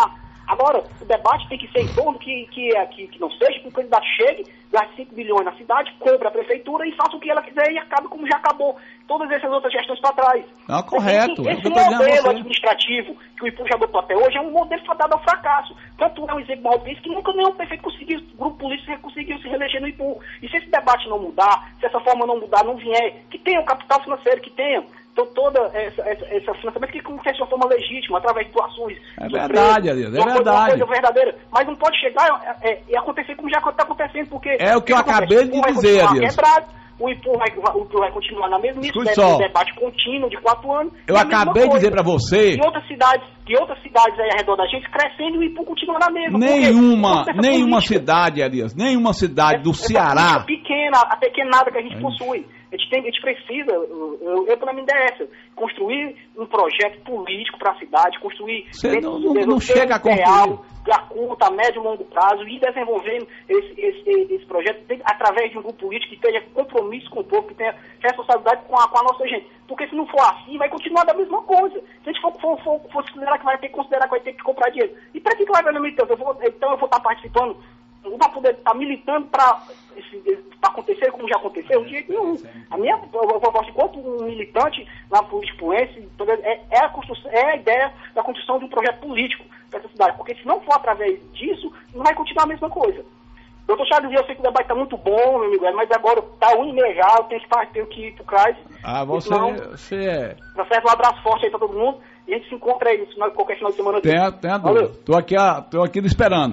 Agora, o debate tem que ser em torno que, que, que, que não seja que o candidato chegue, gaste cinco bilhões na cidade, compre a prefeitura e faça o que ela quiser e acabe como já acabou todas essas outras gestões para trás. Não, correto. Esse, esse modelo administrativo que o I P U já adotou até hoje é um modelo fadado ao fracasso. Tanto é um exemplo mal visto que nunca nenhum prefeito conseguiu, o grupo político conseguiu se reeleger no I P U. E se esse debate não mudar, se essa forma não mudar, não vier, que tenha o capital financeiro, que tenha. Então, toda essa, essa, essa financiamento que acontece de uma forma legítima, através de doações. É verdade, Elias, é verdade. Uma coisa verdadeira. Mas não pode chegar é, é, e acontecer como já está acontecendo, porque... É o que eu acabei de dizer, Elias. O I P U vai, o I P U vai continuar na mesma, isso deve um debate contínuo de quatro anos. Eu acabei de dizer para você... E outras cidades, e outras cidades aí ao redor da gente crescendo e o I P U continua na mesma. Nenhuma, nenhuma cidade, Elias, nenhuma cidade do Ceará... pequena, a pequenada que a gente possui. A gente, tem, a gente precisa, eu, eu para mim é essa, construir um projeto político para a cidade, construir... Você não, não, não chega a construir. A curto, a médio e longo prazo, e desenvolvendo esse, esse, esse projeto através de um grupo político que tenha compromisso com o povo, que tenha responsabilidade com a, com a nossa gente. Porque se não for assim, vai continuar da mesma coisa. Se a gente for, for, for, for considerar que vai ter que considerar que vai ter que comprar dinheiro. E para que vai ver militando? Eu vou, então eu vou estar participando, não vai poder estar militando para acontecer como já aconteceu de jeito nenhum. A minha proposta enquanto um militante na política poense é, é, a construção, é a ideia da construção de um projeto político para essa cidade, porque se não for através disso, não vai continuar a mesma coisa. Doutor Chagas, eu sei que o debate está muito bom, meu amigo, mas agora está um e meia já, eu tenho que, tenho que ir para o C R A S. Ah, você, então, você é... Tá certo, um abraço forte aí para todo mundo e a gente se encontra aí no, qualquer final de semana. Tem, tem a dúvida. Estou aqui, tô aqui esperando.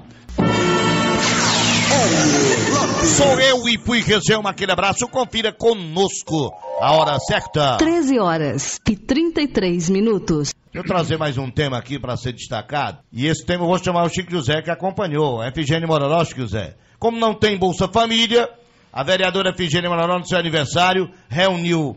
Sou eu, I P U e Região, aquele abraço, confira conosco a hora certa. treze horas e trinta e três minutos. Deixa eu trazer mais um tema aqui para ser destacado. E esse tema eu vou chamar o Chico José, que acompanhou. A Efigênia Mororó, Chico José. Como não tem Bolsa Família, a vereadora Efigênia Mororó, no seu aniversário, reuniu,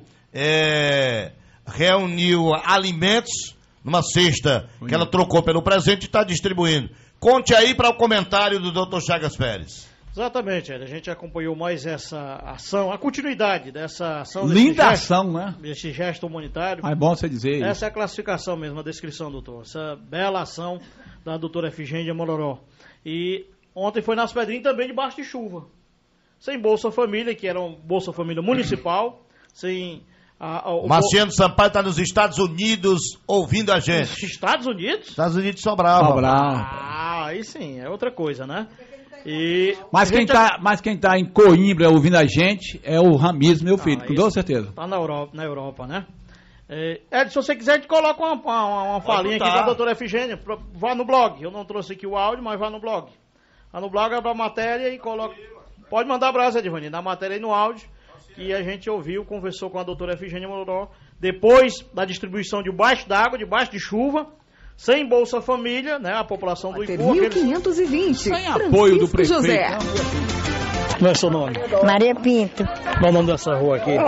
é, reuniu alimentos numa cesta que ela trocou pelo presente e está distribuindo. Conte aí para o comentário do doutor Chagas Pérez. Exatamente, a gente acompanhou mais essa ação, a continuidade dessa ação. Linda gesto, ação, né? Desse gesto humanitário. Ah, é bom você dizer Essa isso. é a classificação mesmo, a descrição, doutor. Essa bela ação da doutora Efigênia Mororó. E ontem foi nas Pedrinhas também debaixo de chuva. Sem Bolsa Família, que era uma Bolsa Família municipal, sem... A, a, o Marciano Sampaio está nos Estados Unidos ouvindo a gente. Nos Estados Unidos? Estados Unidos Sobrava. Sobrava. Ah, aí sim, é outra coisa, né? E mas, quem tá, mas quem tá em Coimbra ouvindo a gente é o Ramires, meu filho, ah, com toda certeza. Tá na Europa, na Europa, né? É, Ed, se você quiser, a gente coloca uma, uma, uma falinha aqui da doutora Efigênia. Vá no blog. Eu não trouxe aqui o áudio, mas vá no blog. Vá no blog, abre a matéria e coloca. Pode mandar abraço, Edvani, na matéria e no áudio. Que a gente ouviu, conversou com a doutora Efigênia Mororó. Depois da distribuição debaixo d'água, debaixo de chuva. Sem Bolsa Família, né? A população do I P U. mil quinhentos e vinte. Sem apoio do prefeito. José. Qual é o seu nome? Maria Pinto. Qual é o nome dessa rua aqui?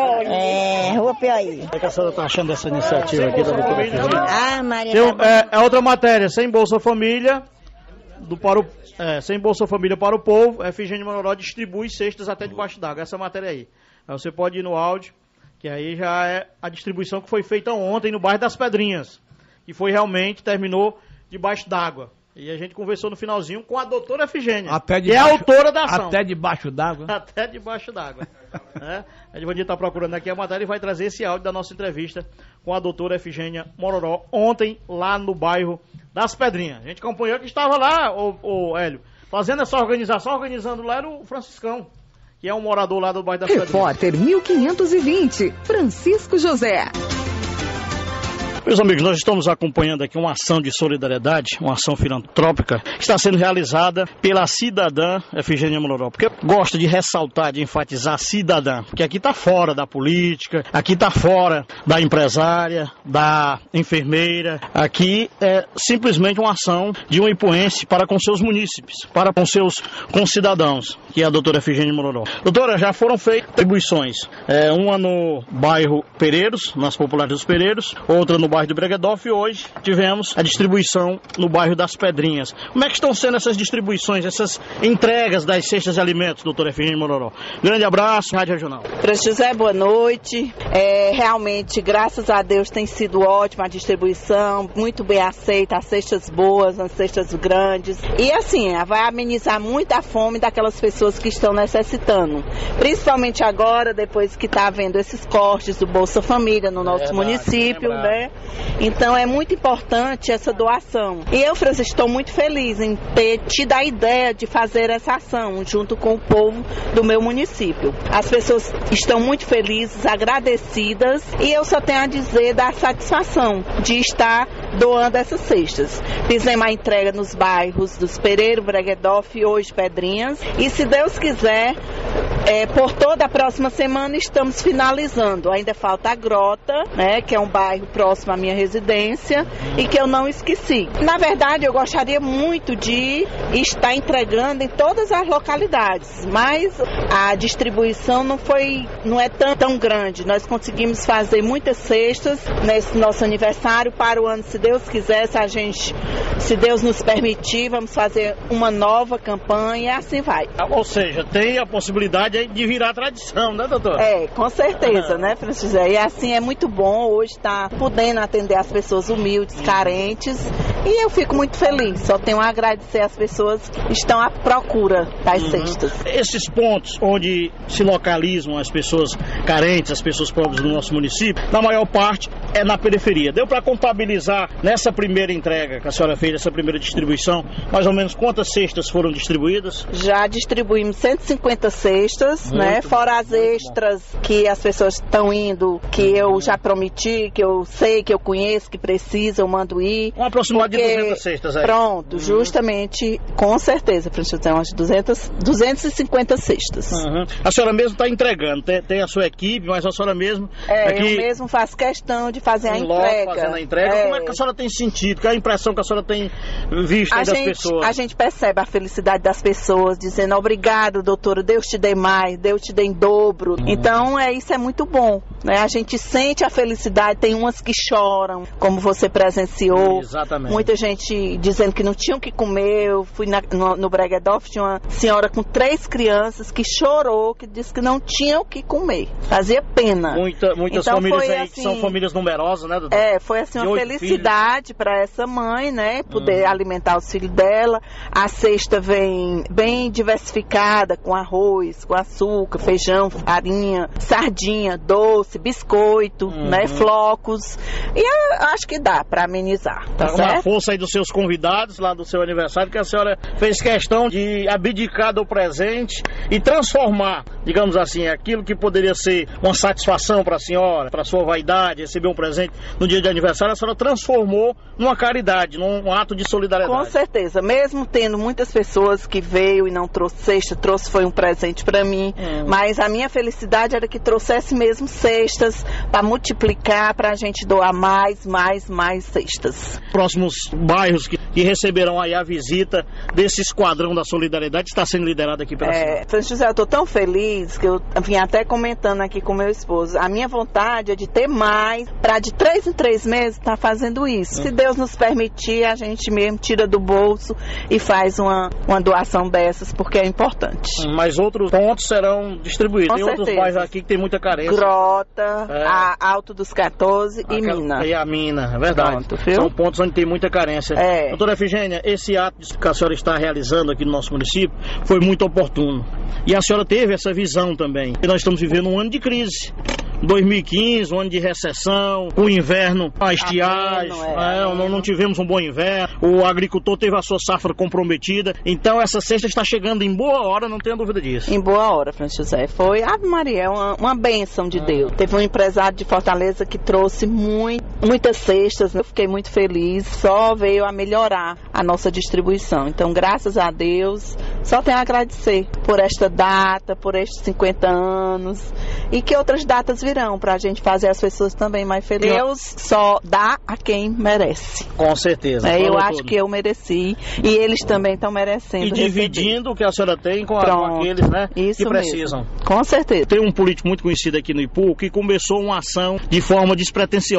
É, Rua Piauí. O que a senhora está achando dessa iniciativa aqui da doutora Efigênia? Ah, Maria. Tem, tá é, é outra matéria, sem Bolsa Família, do, para o, é, sem Bolsa Família para o povo, a Efigênia Mororó distribui cestas até debaixo d'água. Essa matéria aí. Aí você pode ir no áudio, que aí já é a distribuição que foi feita ontem no bairro das Pedrinhas. Que foi realmente, terminou debaixo d'água. E a gente conversou no finalzinho com a doutora Efigênia, até que é a autora da ação. Até debaixo d'água? Até debaixo d'água. né? A gente está procurando aqui a matéria e vai trazer esse áudio da nossa entrevista com a doutora Efigênia Mororó, ontem lá no bairro das Pedrinhas. A gente acompanhou que estava lá, o, o Hélio, fazendo essa organização, organizando lá era o Franciscão, que é um morador lá do bairro das Pedrinhas. Repórter mil quinhentos e vinte, Francisco José. Meus amigos, nós estamos acompanhando aqui uma ação de solidariedade, uma ação filantrópica, que está sendo realizada pela cidadã Efigênia Mororó. Porque gosta de ressaltar, de enfatizar a cidadã, porque aqui está fora da política, aqui está fora da empresária, da enfermeira. Aqui é simplesmente uma ação de um ipuense para com seus munícipes, para com seus concidadãos, que é a doutora Efigênia Mororó. Doutora, já foram feitas atribuições, é, uma no bairro Pereiros, nas Populares dos Pereiros, outra no bairro bairro do Breguedorf e hoje tivemos a distribuição no bairro das Pedrinhas. Como é que estão sendo essas distribuições, essas entregas das cestas de alimentos, doutora Efigênia Mororó? Grande abraço, Rádio Regional. Francisco José, boa noite. É, realmente, graças a Deus, tem sido ótima a distribuição, muito bem aceita, as cestas boas, as cestas grandes. E assim, vai amenizar muito a fome daquelas pessoas que estão necessitando. Principalmente agora, depois que está havendo esses cortes do Bolsa Família no nosso é verdade, município, é né? Então é muito importante essa doação. E eu, Francisco, estou muito feliz em ter tido a ideia de fazer essa ação junto com o povo do meu município. As pessoas estão muito felizes, agradecidas, e eu só tenho a dizer da satisfação de estar doando essas cestas. Fizemos a entrega nos bairros dos Pereiro, Breguedorf e hoje Pedrinhas, e se Deus quiser, é, por toda a próxima semana estamos finalizando. Ainda falta a Grota, né, que é um bairro próximo à minha residência e que eu não esqueci. Na verdade, eu gostaria muito de estar entregando em todas as localidades, mas a distribuição não foi, não é tão, tão grande. Nós conseguimos fazer muitas cestas nesse nosso aniversário. Para o ano, se Deus quiser, se a gente, se Deus nos permitir, vamos fazer uma nova campanha e assim vai. Ou seja, tem a possibilidade de virar tradição, né, doutor? É, com certeza, né, Francisco? E assim é muito bom hoje estar podendo atender as pessoas humildes, carentes, e eu fico muito feliz. Só tenho a agradecer às pessoas que estão à procura das uhum. cestas. Esses pontos onde se localizam as pessoas carentes, as pessoas pobres do nosso município, na maior parte é na periferia. Deu para contabilizar nessa primeira entrega que a senhora fez, essa primeira distribuição, mais ou menos quantas cestas foram distribuídas? Já distribuímos cento e cinquenta cestas, muito né? Fora as extras bom. Que as pessoas estão indo, que eu já prometi, que eu sei, que eu conheço, que precisam, eu mando ir. Um aproximado porque... de duzentas cestas aí. Pronto, uhum. justamente, com certeza, Francisco, tem umas duzentas, duzentas e cinquenta cestas. Uhum. A senhora mesmo está entregando, tem, tem a sua equipe, mas a senhora mesmo... É, aqui... eu mesmo faço questão de fazer a entrega. Fazendo a entrega. É. Como é que a senhora tem sentido? Qual é a impressão que a senhora tem visto aí das gente, pessoas? A gente percebe a felicidade das pessoas, dizendo obrigado, doutora, Deus te dê mais, Deus te dê em dobro. Uhum. Então, é, isso é muito bom, né? A gente sente a felicidade, tem umas que choram, como você presenciou. Exatamente. Muita gente dizendo que não tinha o que comer. Eu fui na, no, no Breguedorf, tinha uma senhora com três crianças que chorou, que disse que não tinha o que comer. Fazia pena. Muita, muitas então, famílias foi, aí assim, que são famílias numerosas, né, doutor? É, foi assim uma felicidade para essa mãe, né? Poder uhum. alimentar os filhos dela. A cesta vem bem diversificada, com arroz, com açúcar, feijão, farinha, sardinha, doce, biscoito, uhum. né? Flocos. E eu acho que dá para amenizar, tá Uma certo? força aí dos seus convidados lá do seu aniversário, que a senhora fez questão de abdicar do presente e transformar, digamos assim, aquilo que poderia ser uma satisfação para a senhora, para sua vaidade, receber um presente no dia de aniversário, a senhora transformou numa caridade, num ato de solidariedade. Com certeza, mesmo tendo muitas pessoas que veio e não trouxe cesta, trouxe foi um presente para mim, hum. mas a minha felicidade era que trouxesse mesmo cestas para multiplicar, para a gente doar mais, mais, mais cestas. Próximos bairros que, que receberão aí a visita desse esquadrão da solidariedade está sendo liderado aqui pela é, Francisco José, eu estou tão feliz que eu vim até comentando aqui com meu esposo. A minha vontade é de ter mais, para de três em três meses estar tá fazendo isso. Hum. Se Deus nos permitir, a gente mesmo tira do bolso e faz uma, uma doação dessas, porque é importante. Mas outros pontos serão distribuídos. Com tem certeza. Outros bairros aqui que tem muita carência. Grota, é. a Alto dos quatorze e Aquela, Mina. E a Mina, é verdade. Pronto, são pontos onde tem muita carência. É. Doutora Efigênia, esse ato que a senhora está realizando aqui no nosso município foi muito oportuno. E a senhora teve essa visão também. E nós estamos vivendo um ano de crise. dois mil e quinze, um ano de recessão, o inverno, a estiagem, é, é, não, não tivemos um bom inverno, o agricultor teve a sua safra comprometida, então essa cesta está chegando em boa hora, não tenha dúvida disso. Em boa hora, Francisco José, foi, Ave Maria, uma, uma bênção de ah. Deus. Teve um empresário de Fortaleza que trouxe muito, muitas cestas, eu fiquei muito feliz, só veio a melhorar a nossa distribuição, então graças a Deus, só tenho a agradecer por esta data, por estes cinquenta anos, e que outras datas virão para a gente fazer as pessoas também mais felizes. Deus só dá a quem merece. Com certeza. É, eu acho tudo. que eu mereci e eles também estão merecendo. E dividindo receber. O que a senhora tem com, a, com aqueles, né, Isso que precisam. Mesmo. Com certeza. Tem um político muito conhecido aqui no Ipu que começou uma ação de forma despretensiosa.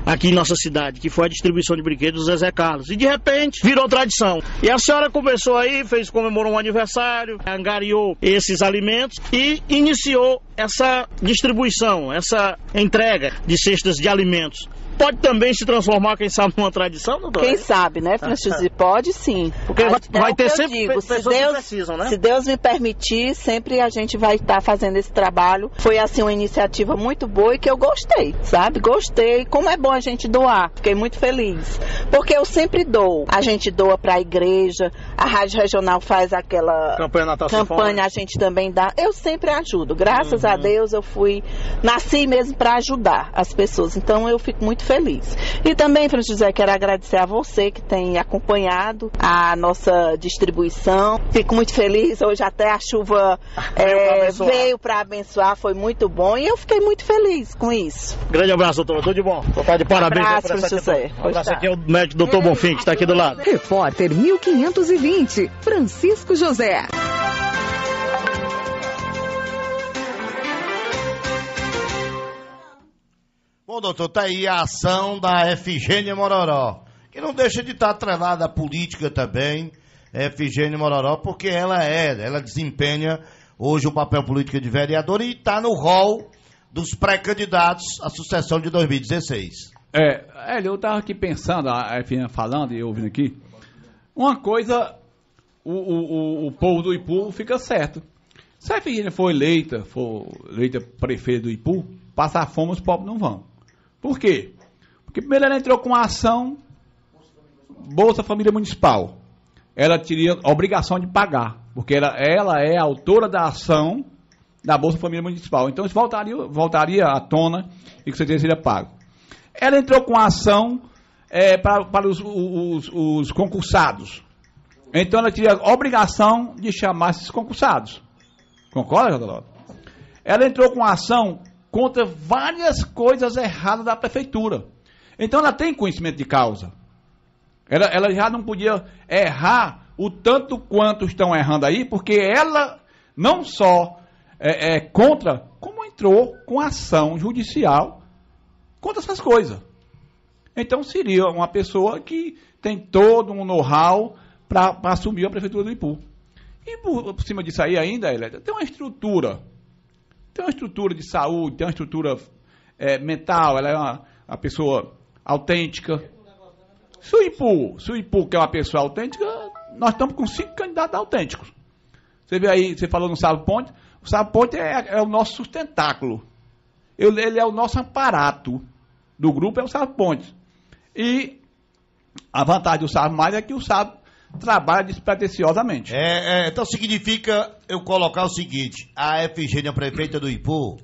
aqui em nossa cidade, que foi a distribuição de brinquedos do Zezé Carlos. E de repente virou tradição. E a senhora começou aí, fez, comemorou um aniversário, angariou esses alimentos e iniciou essa distribuição, essa entrega de cestas de alimentos. Pode também se transformar, quem sabe, numa tradição, doutor? Quem sabe, né, Francisco? Pode sim. Porque vai, é vai ter que eu sempre digo, pessoas se Deus, que precisam, né? Se Deus me permitir, sempre a gente vai estar fazendo esse trabalho. Foi, assim, uma iniciativa muito boa e que eu gostei, sabe? Gostei. Como é bom a gente doar. Fiquei muito feliz. Porque eu sempre dou. A gente doa para a igreja, a Rádio Regional faz aquela campanha, Natal campanha a gente também dá. Eu sempre ajudo. Graças uhum. a Deus eu fui, nasci mesmo para ajudar as pessoas. Então eu fico muito feliz. E também, Francisco José, quero agradecer a você que tem acompanhado a nossa distribuição. Fico muito feliz. Hoje até a chuva é, veio para abençoar, foi muito bom e eu fiquei muito feliz com isso. Grande abraço, doutor. Tudo de bom. Doutor, de parabéns. Abraço, Francisco José. Um abraço aqui ao médico doutor Bonfim, que está aqui do lado. Repórter mil quinhentos e vinte, Francisco José. Bom, doutor, tá aí a ação da Efigênia Mororó, que não deixa de estar atrelada à política também, Efigênia Mororó, porque ela é, ela desempenha hoje o papel político de vereadora e está no rol dos pré-candidatos à sucessão de dois mil e dezesseis. É, Hélio, eu estava aqui pensando, a Efigênia falando e ouvindo aqui, uma coisa, o, o, o povo do Ipu fica certo. Se a Efigênia for eleita, for eleita prefeita do Ipu, passar fome os pobres não vão. Por quê? Porque primeiro ela entrou com a ação Bolsa Família Municipal. Ela teria obrigação de pagar, porque ela, ela é a autora da ação da Bolsa Família Municipal. Então isso voltaria, voltaria à tona e que você seria pago. Ela entrou com a ação é, para, para os, os, os concursados. Então ela teria obrigação de chamar esses concursados. Concorda, Jota? Ela entrou com a ação contra várias coisas erradas da prefeitura. Então ela tem conhecimento de causa. Ela, ela já não podia errar o tanto quanto estão errando aí, porque ela não só é, é contra, como entrou com ação judicial contra essas coisas. Então seria uma pessoa que tem todo um know-how para assumir a prefeitura do Ipu. E por, por cima disso aí ainda, ela tem uma estrutura. Tem uma estrutura de saúde, tem uma estrutura é, mental, ela é uma, uma pessoa autêntica. Se o Ipu, se o Ipu que é uma pessoa autêntica, nós estamos com cinco candidatos autênticos. Você vê aí, você falou no Sábio Ponte, o Sábio Ponte é, é o nosso sustentáculo. Ele, ele é o nosso aparato do grupo, é o Sábio Ponte. E a vantagem do Sábio Mais é que o Sábio trabalha despretensiosamente. É, é, então significa eu colocar o seguinte: a Efigênia prefeita do Ipu,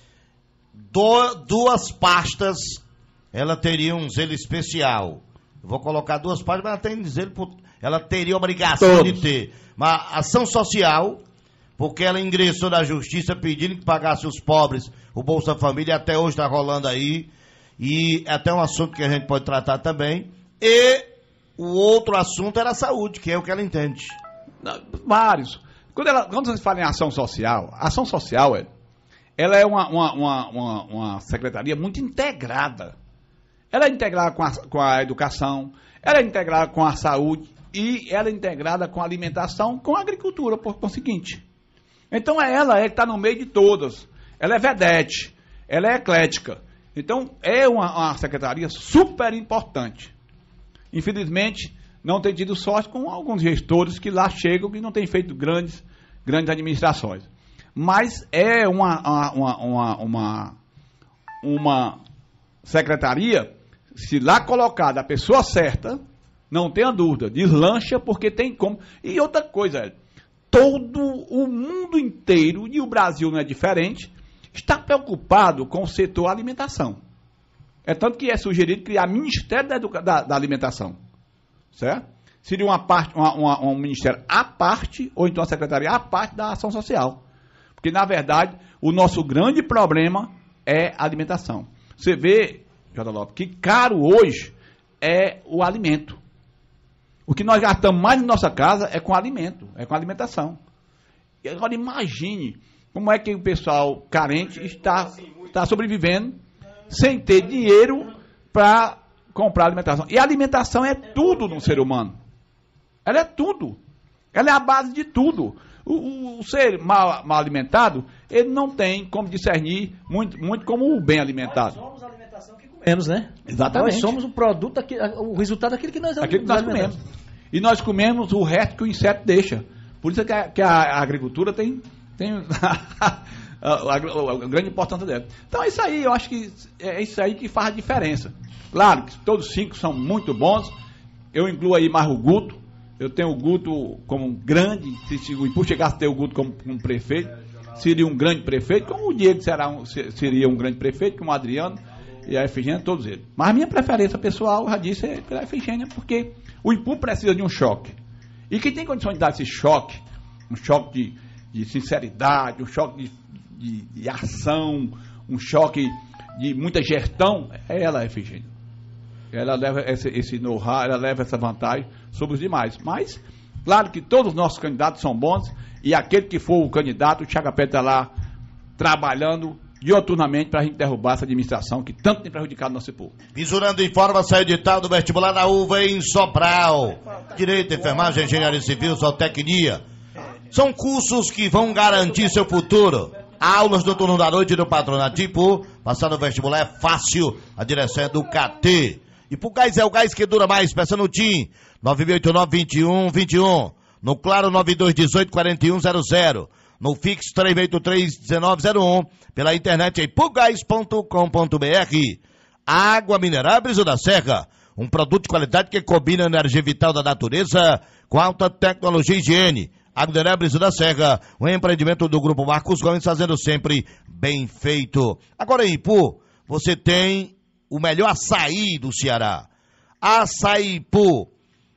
do, duas pastas, ela teria um zelo especial. Eu vou colocar duas pastas, mas ela tem zelo, ela teria obrigação Todos. de ter uma ação social, porque ela ingressou na justiça pedindo que pagasse os pobres o Bolsa Família, até hoje está rolando aí, e é até um assunto que a gente pode tratar também. E o outro assunto era a saúde, que é o que ela entende. Vários. Quando, ela, quando você fala em ação social, a ação social é, ela é uma, uma, uma, uma, uma secretaria muito integrada. Ela é integrada com a, com a educação, ela é integrada com a saúde e ela é integrada com a alimentação, com a agricultura, por conseguinte. Então ela é que está no meio de todas. Ela é vedete, ela é eclética. Então é uma, uma secretaria super importante. Infelizmente, não tem tido sorte com alguns gestores que lá chegam e não têm feito grandes, grandes administrações. Mas é uma, uma, uma, uma, uma secretaria, se lá colocada a pessoa certa, não tenha dúvida, deslancha porque tem como. E outra coisa, todo o mundo inteiro, e o Brasil não é diferente, está preocupado com o setor alimentação. É tanto que é sugerido criar Ministério da, Educa... da, da Alimentação. Certo? Seria uma parte, uma, uma, um ministério à parte, ou então a secretaria à parte da ação social. Porque, na verdade, o nosso grande problema é a alimentação. Você vê, J. Lopes, que caro hoje é o alimento. O que nós gastamos mais em nossa casa é com alimento, é com alimentação. E agora imagine como é que o pessoal carente está, está sobrevivendo sem ter dinheiro para comprar alimentação. E a alimentação é tudo no ser humano. Ela é tudo. Ela é a base de tudo. O, o, o ser mal, mal alimentado, ele não tem como discernir muito, muito como o bem alimentado. Nós somos a alimentação que comemos, né? Exatamente. Nós somos o produto, daquilo, o resultado daquilo que nós, Aquilo que nós comemos. E nós comemos o resto que o inseto deixa. Por isso é que a, que a agricultura tem, tem a, a, a, a grande importância dela. Então é isso aí, eu acho que é isso aí que faz a diferença. Claro que todos os cinco são muito bons. Eu incluo aí mais o Guto. Eu tenho o Guto como um grande, se o Ipu chegasse a ter o Guto como um prefeito, seria um grande prefeito, como o Diego será um, seria um grande prefeito, como o Adriano e a Efigênia, todos eles. Mas a minha preferência pessoal, eu já disse, é pela Efigênia, porque o Ipu precisa de um choque. E quem tem condição de dar esse choque, um choque de, de sinceridade, um choque de, de, de ação, um choque de muita gestão, é ela, a Efigênia. Ela leva esse, esse know-how, ela leva essa vantagem sobre os demais. Mas, claro que todos os nossos candidatos são bons, e aquele que for o candidato, o Chaga Pé está lá trabalhando dioturnamente para a gente derrubar essa administração que tanto tem prejudicado o nosso povo. Visurando informa o edital do vestibular da U V A em Sobral. Direito, enfermagem, engenharia civil, zootecnia. São cursos que vão garantir seu futuro. Aulas do turno da noite do Patronato Ipu. Passar no vestibular é fácil. A direção é do C T. Ipu Gás é o gás que dura mais. Peça no T I M nove oito nove, dois um, dois um. No Claro nove dois um oito, quatro um zero zero. No Fix três oito três, um nove zero um. Pela internet é ipugás ponto com ponto br. Água mineral Brisa da Serra. Um produto de qualidade que combina a energia vital da natureza com alta tecnologia e higiene. Água mineral Brisa da Serra. Um empreendimento do Grupo Marcos Gomes, fazendo sempre bem feito. Agora em Ipu, você tem o melhor açaí do Ceará. Açaí Ipu.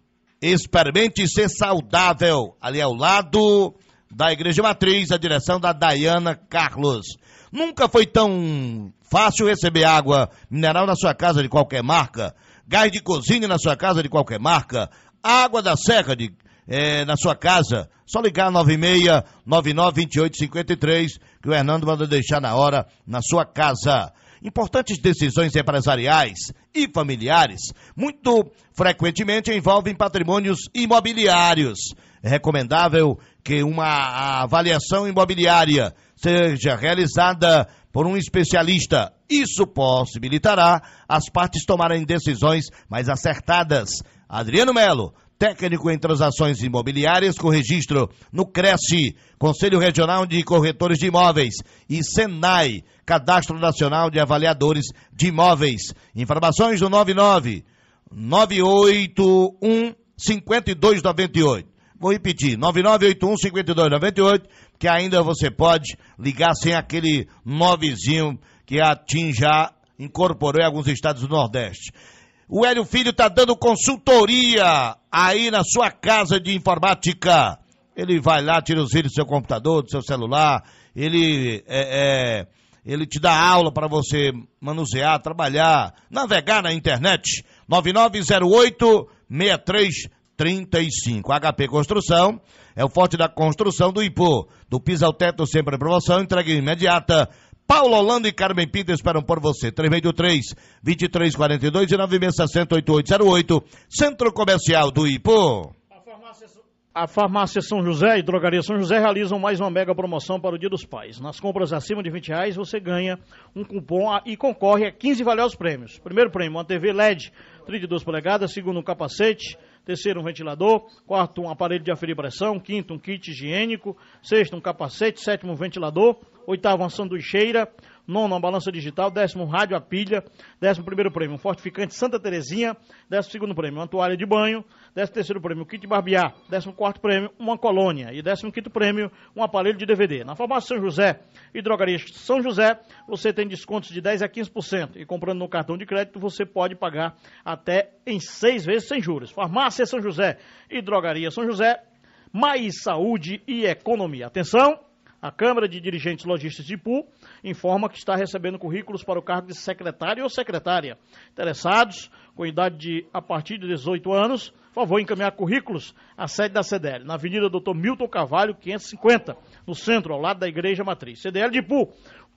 Experimente ser saudável. Ali ao lado da Igreja Matriz, a direção da Dayana Carlos. Nunca foi tão fácil receber água mineral na sua casa de qualquer marca, gás de cozinha na sua casa de qualquer marca, água da Serra de, é, na sua casa. Só ligar nove seis nove nove dois oito cinco três que o Hernando manda deixar na hora na sua casa. Importantes decisões empresariais e familiares muito frequentemente envolvem patrimônios imobiliários. É recomendável que uma avaliação imobiliária seja realizada por um especialista. Isso possibilitará as partes tomarem decisões mais acertadas. Adriano Melo, técnico em transações imobiliárias com registro no CRECE, Conselho Regional de Corretores de Imóveis, e SENAI, Cadastro Nacional de Avaliadores de Imóveis. Informações do nove nove nove oito um cinco dois nove oito. Vou repetir, nove nove oito um cinco dois nove oito, que ainda você pode ligar sem aquele novezinho que a TIM já incorporou em alguns estados do Nordeste. O Hélio Filho está dando consultoria aí na sua casa de informática. Ele vai lá, tira os vídeos do seu computador, do seu celular, ele, é, é, ele te dá aula para você manusear, trabalhar, navegar na internet. nove nove zero oito seis três trinta e cinco. H P Construção é o forte da construção do Ipu. Do piso ao teto, sempre em promoção, entrega imediata. Paulo Holanda e Carmen Pinto esperam por você. três oito três, dois três quatro dois e nove seis seis zero oito oito zero oito. Centro Comercial do Ipu. A Farmácia São José e Drogaria São José realizam mais uma mega promoção para o Dia dos Pais. Nas compras acima de vinte reais, você ganha um cupom e concorre a quinze valiosos prêmios. Primeiro prêmio, uma T V L E D trinta e duas polegadas. Segundo, um capacete. Terceiro, um ventilador. Quarto, um aparelho de aferir pressão. Quinto, um kit higiênico. Sexto, um capacete. Sétimo, um ventilador. Oitavo, uma sanduicheira. Nono, uma balança digital. Décimo, um rádio a pilha. Décimo primeiro prêmio, um fortificante Santa Terezinha. Décimo segundo prêmio, uma toalha de banho. Décimo terceiro prêmio, um kit barbear. Décimo quarto prêmio, uma colônia. E décimo quinto prêmio, um aparelho de D V D. Na Farmácia São José e Drogaria São José, você tem descontos de dez a quinze por cento. E comprando no cartão de crédito, você pode pagar até em seis vezes sem juros. Farmácia São José e Drogaria São José, mais saúde e economia. Atenção! A Câmara de Dirigentes Lojistas de Ipu informa que está recebendo currículos para o cargo de secretário ou secretária. Interessados, com idade de a partir de dezoito anos, favor encaminhar currículos à sede da C D L, na Avenida doutor Milton Carvalho, quinhentos e cinquenta, no centro, ao lado da Igreja Matriz. C D L de Ipu,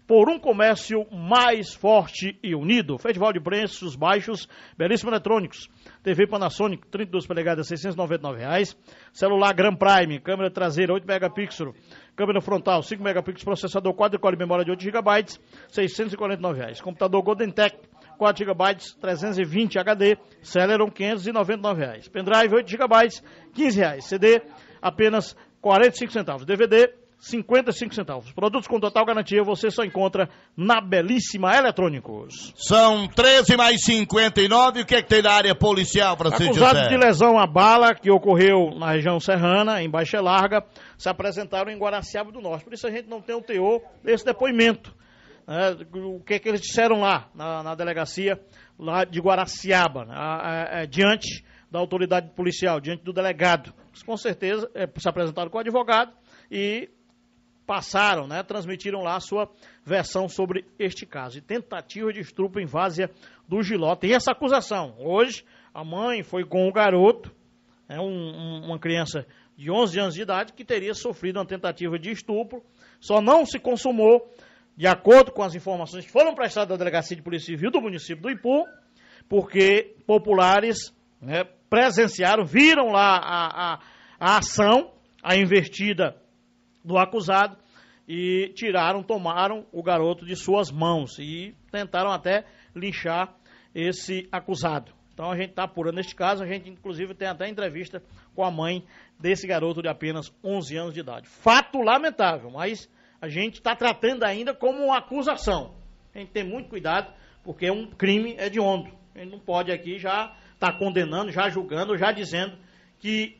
por um comércio mais forte e unido. Festival de preços baixos, Belíssimo Eletrônicos. T V Panasonic, trinta e duas polegadas, seiscentos e noventa e nove reais. Celular Grand Prime, câmera traseira oito megapixels, câmera frontal cinco megapixels, processador quadricore, memória de oito gigabytes, seiscentos e quarenta e nove reais. Computador Golden Tech, quatro gigabytes, trezentos e vinte H D, Celeron, quinhentos e noventa e nove reais. Pendrive oito gigabytes, quinze reais. C D, apenas quarenta e cinco centavos. D V D, cinquenta e cinco centavos. Produtos com total garantia você só encontra na Belíssima Eletrônicos. São treze mais cinquenta e nove. O que é que tem na área policial, Francisco José? Acusados de lesão à bala que ocorreu na região serrana, em Baixa Larga, se apresentaram em Guaraciaba do Norte. Por isso a gente não tem o teor desse depoimento. É, o que é que eles disseram lá na, na delegacia lá de Guaraciaba, né, é, é, diante da autoridade policial, diante do delegado. Eles, com certeza é, se apresentaram com o advogado e passaram, né, transmitiram lá a sua versão sobre este caso. E tentativa de estupro em Várzea do Giló. Tem essa acusação. Hoje, a mãe foi com o garoto, é, um, um, uma criança de onze anos de idade, que teria sofrido uma tentativa de estupro. Só não se consumou, de acordo com as informações que foram prestadas da Delegacia de Polícia Civil do município do Ipu, porque populares, né, presenciaram, viram lá a, a, a ação, a investida do acusado, e tiraram, tomaram o garoto de suas mãos e tentaram até linchar esse acusado. Então a gente está apurando este caso, a gente inclusive tem até entrevista com a mãe desse garoto de apenas onze anos de idade. Fato lamentável, mas a gente está tratando ainda como uma acusação. A gente tem muito cuidado, porque um crime é hediondo. A gente não pode aqui já estar tá condenando, já julgando, já dizendo que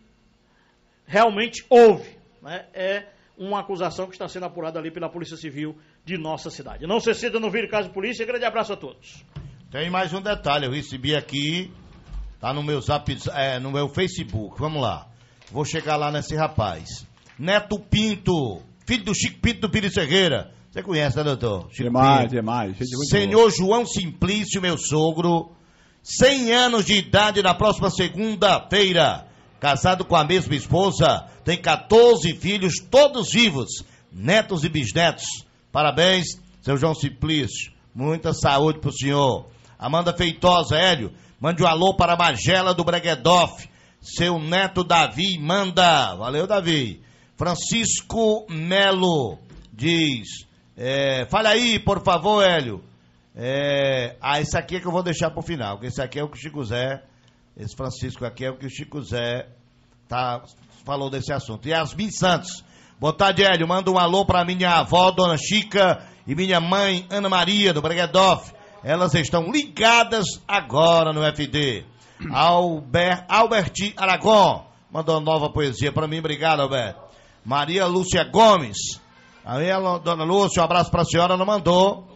realmente houve, né? É uma acusação que está sendo apurada ali pela Polícia Civil de nossa cidade. Não se esqueça, não vire caso de polícia. Grande abraço a todos. Tem mais um detalhe, eu recebi aqui, tá no meu zap, é, no meu Facebook. Vamos lá. Vou chegar lá nesse rapaz. Neto Pinto, filho do Chico Pinto do Pires Ferreira. Você conhece, né, doutor? Chico demais, Pinto. demais. Senhor João Simplício, meu sogro, cem anos de idade na próxima segunda-feira. Casado com a mesma esposa, tem quatorze filhos, todos vivos, netos e bisnetos. Parabéns, seu João Simplício. Muita saúde pro senhor. Amanda Feitosa, Hélio, mande um alô para a Magela do Breguedoff. Seu neto Davi manda. Valeu, Davi. Francisco Melo diz, é, fala aí, por favor, Hélio. É, ah, esse aqui é que eu vou deixar pro final, porque esse aqui é o que o Chico Zé... Esse Francisco aqui é o que o Chico Zé tá, falou desse assunto. Yasmin Santos. Boa tarde, Hélio. Manda um alô para minha avó, Dona Chica, e minha mãe, Ana Maria, do Breguedoff. Elas estão ligadas agora no F D. Albert, Albert Aragon. Mandou nova poesia para mim. Obrigado, Albert. Maria Lúcia Gomes. Aí, Dona Lúcia, um abraço para a senhora. Não mandou.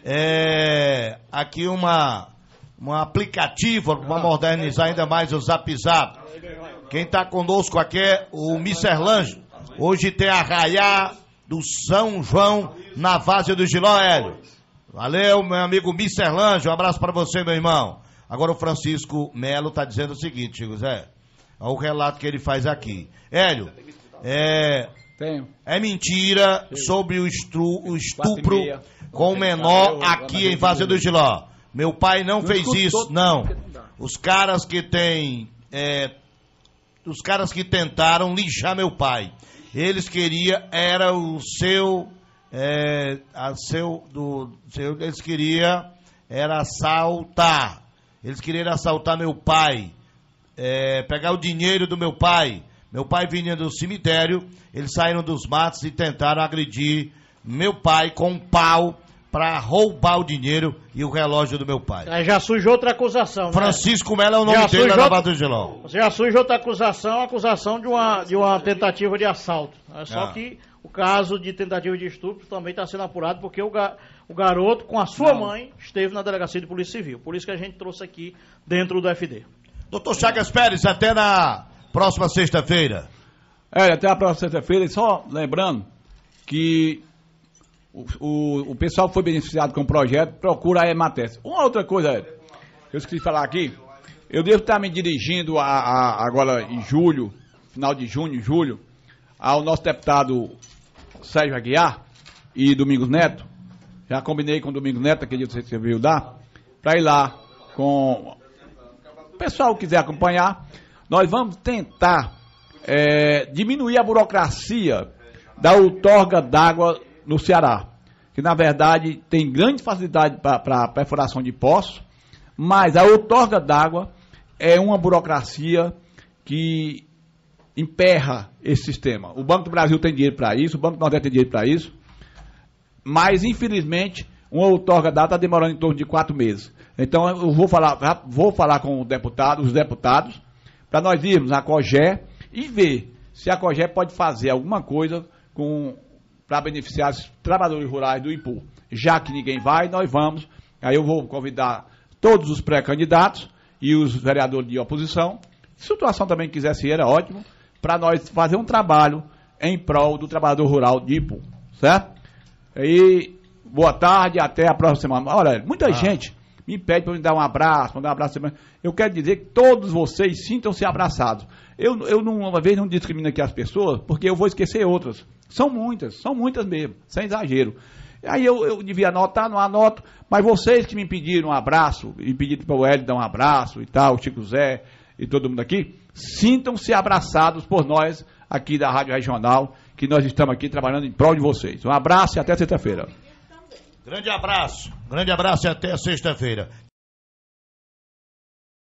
É, aqui uma... um aplicativo para modernizar ainda mais o Zap Zap. Quem está conosco aqui é o Misserlange. Hoje tem Arraiá do São João na Várzea do Giló, Hélio. Valeu, meu amigo Misserlange. Um abraço para você, meu irmão. Agora o Francisco Melo está dizendo o seguinte, Chico Zé. Olha o relato que ele faz aqui. Hélio, é, é mentira sobre o, estru, o estupro com o menor aqui em Várzea do Giló. Meu pai não fez isso, não. Os caras que tem, é, os caras que tentaram lixar meu pai, eles queriam, era o seu, é, a seu, do, seu, eles queriam, era assaltar, eles queriam assaltar meu pai, é, pegar o dinheiro do meu pai. Meu pai vinha do cemitério, eles saíram dos matos e tentaram agredir meu pai com um pau, para roubar o dinheiro e o relógio do meu pai. Aí já surge outra acusação, Francisco né? Melo é o nome já dele, da outra... Giló. Já surge outra acusação, acusação de uma, de uma tentativa de assalto. É só ah. que o caso de tentativa de estupro também está sendo apurado porque o, ga, o garoto, com a sua Não. mãe, esteve na Delegacia de Polícia Civil. Por isso que a gente trouxe aqui dentro do F D. Doutor Chagas Pérez, até na próxima sexta-feira. É, até a próxima sexta-feira. E só lembrando que O, o, o pessoal que foi beneficiado com o projeto procura a Emates. Uma outra coisa que eu esqueci de falar aqui, eu devo estar me dirigindo a, a, agora em julho, final de junho, julho, ao nosso deputado Sérgio Aguiar e Domingos Neto, Já combinei com o Domingos Neto, aquele dia que você viu dar, para ir lá com o pessoal que quiser acompanhar. Nós vamos tentar é, diminuir a burocracia da outorga d'água no Ceará, que na verdade tem grande facilidade para perfuração de poços, mas a outorga d'água é uma burocracia que emperra esse sistema. O Banco do Brasil tem dinheiro para isso, o Banco do Nordeste tem dinheiro para isso, mas infelizmente uma outorga d'água está demorando em torno de quatro meses. Então eu vou falar, vou falar com o deputado, os deputados, para nós irmos à COGÉ e ver se a COGÉ pode fazer alguma coisa para beneficiar os trabalhadores rurais do Ipu. Já que ninguém vai, nós vamos. Aí eu vou convidar todos os pré-candidatos e os vereadores de oposição. Se a situação também quisesse ir, era ótimo, para nós fazer um trabalho em prol do trabalhador rural de Ipu. Certo? E boa tarde, até a próxima semana. Olha, muita ah. gente me pede para me dar um abraço, para dar um abraço. Eu quero dizer que todos vocês sintam-se abraçados. Eu, eu não, uma vez não discrimino aqui as pessoas, porque eu vou esquecer outras. São muitas, são muitas mesmo, sem exagero. Aí eu, eu devia anotar, não anoto, mas vocês que me pediram um abraço, e pediram para o Hélio dar um abraço e tal, o Chico Zé e todo mundo aqui, sintam-se abraçados por nós aqui da Rádio Regional, que nós estamos aqui trabalhando em prol de vocês. Um abraço e até sexta-feira. Grande abraço, grande abraço e até sexta-feira.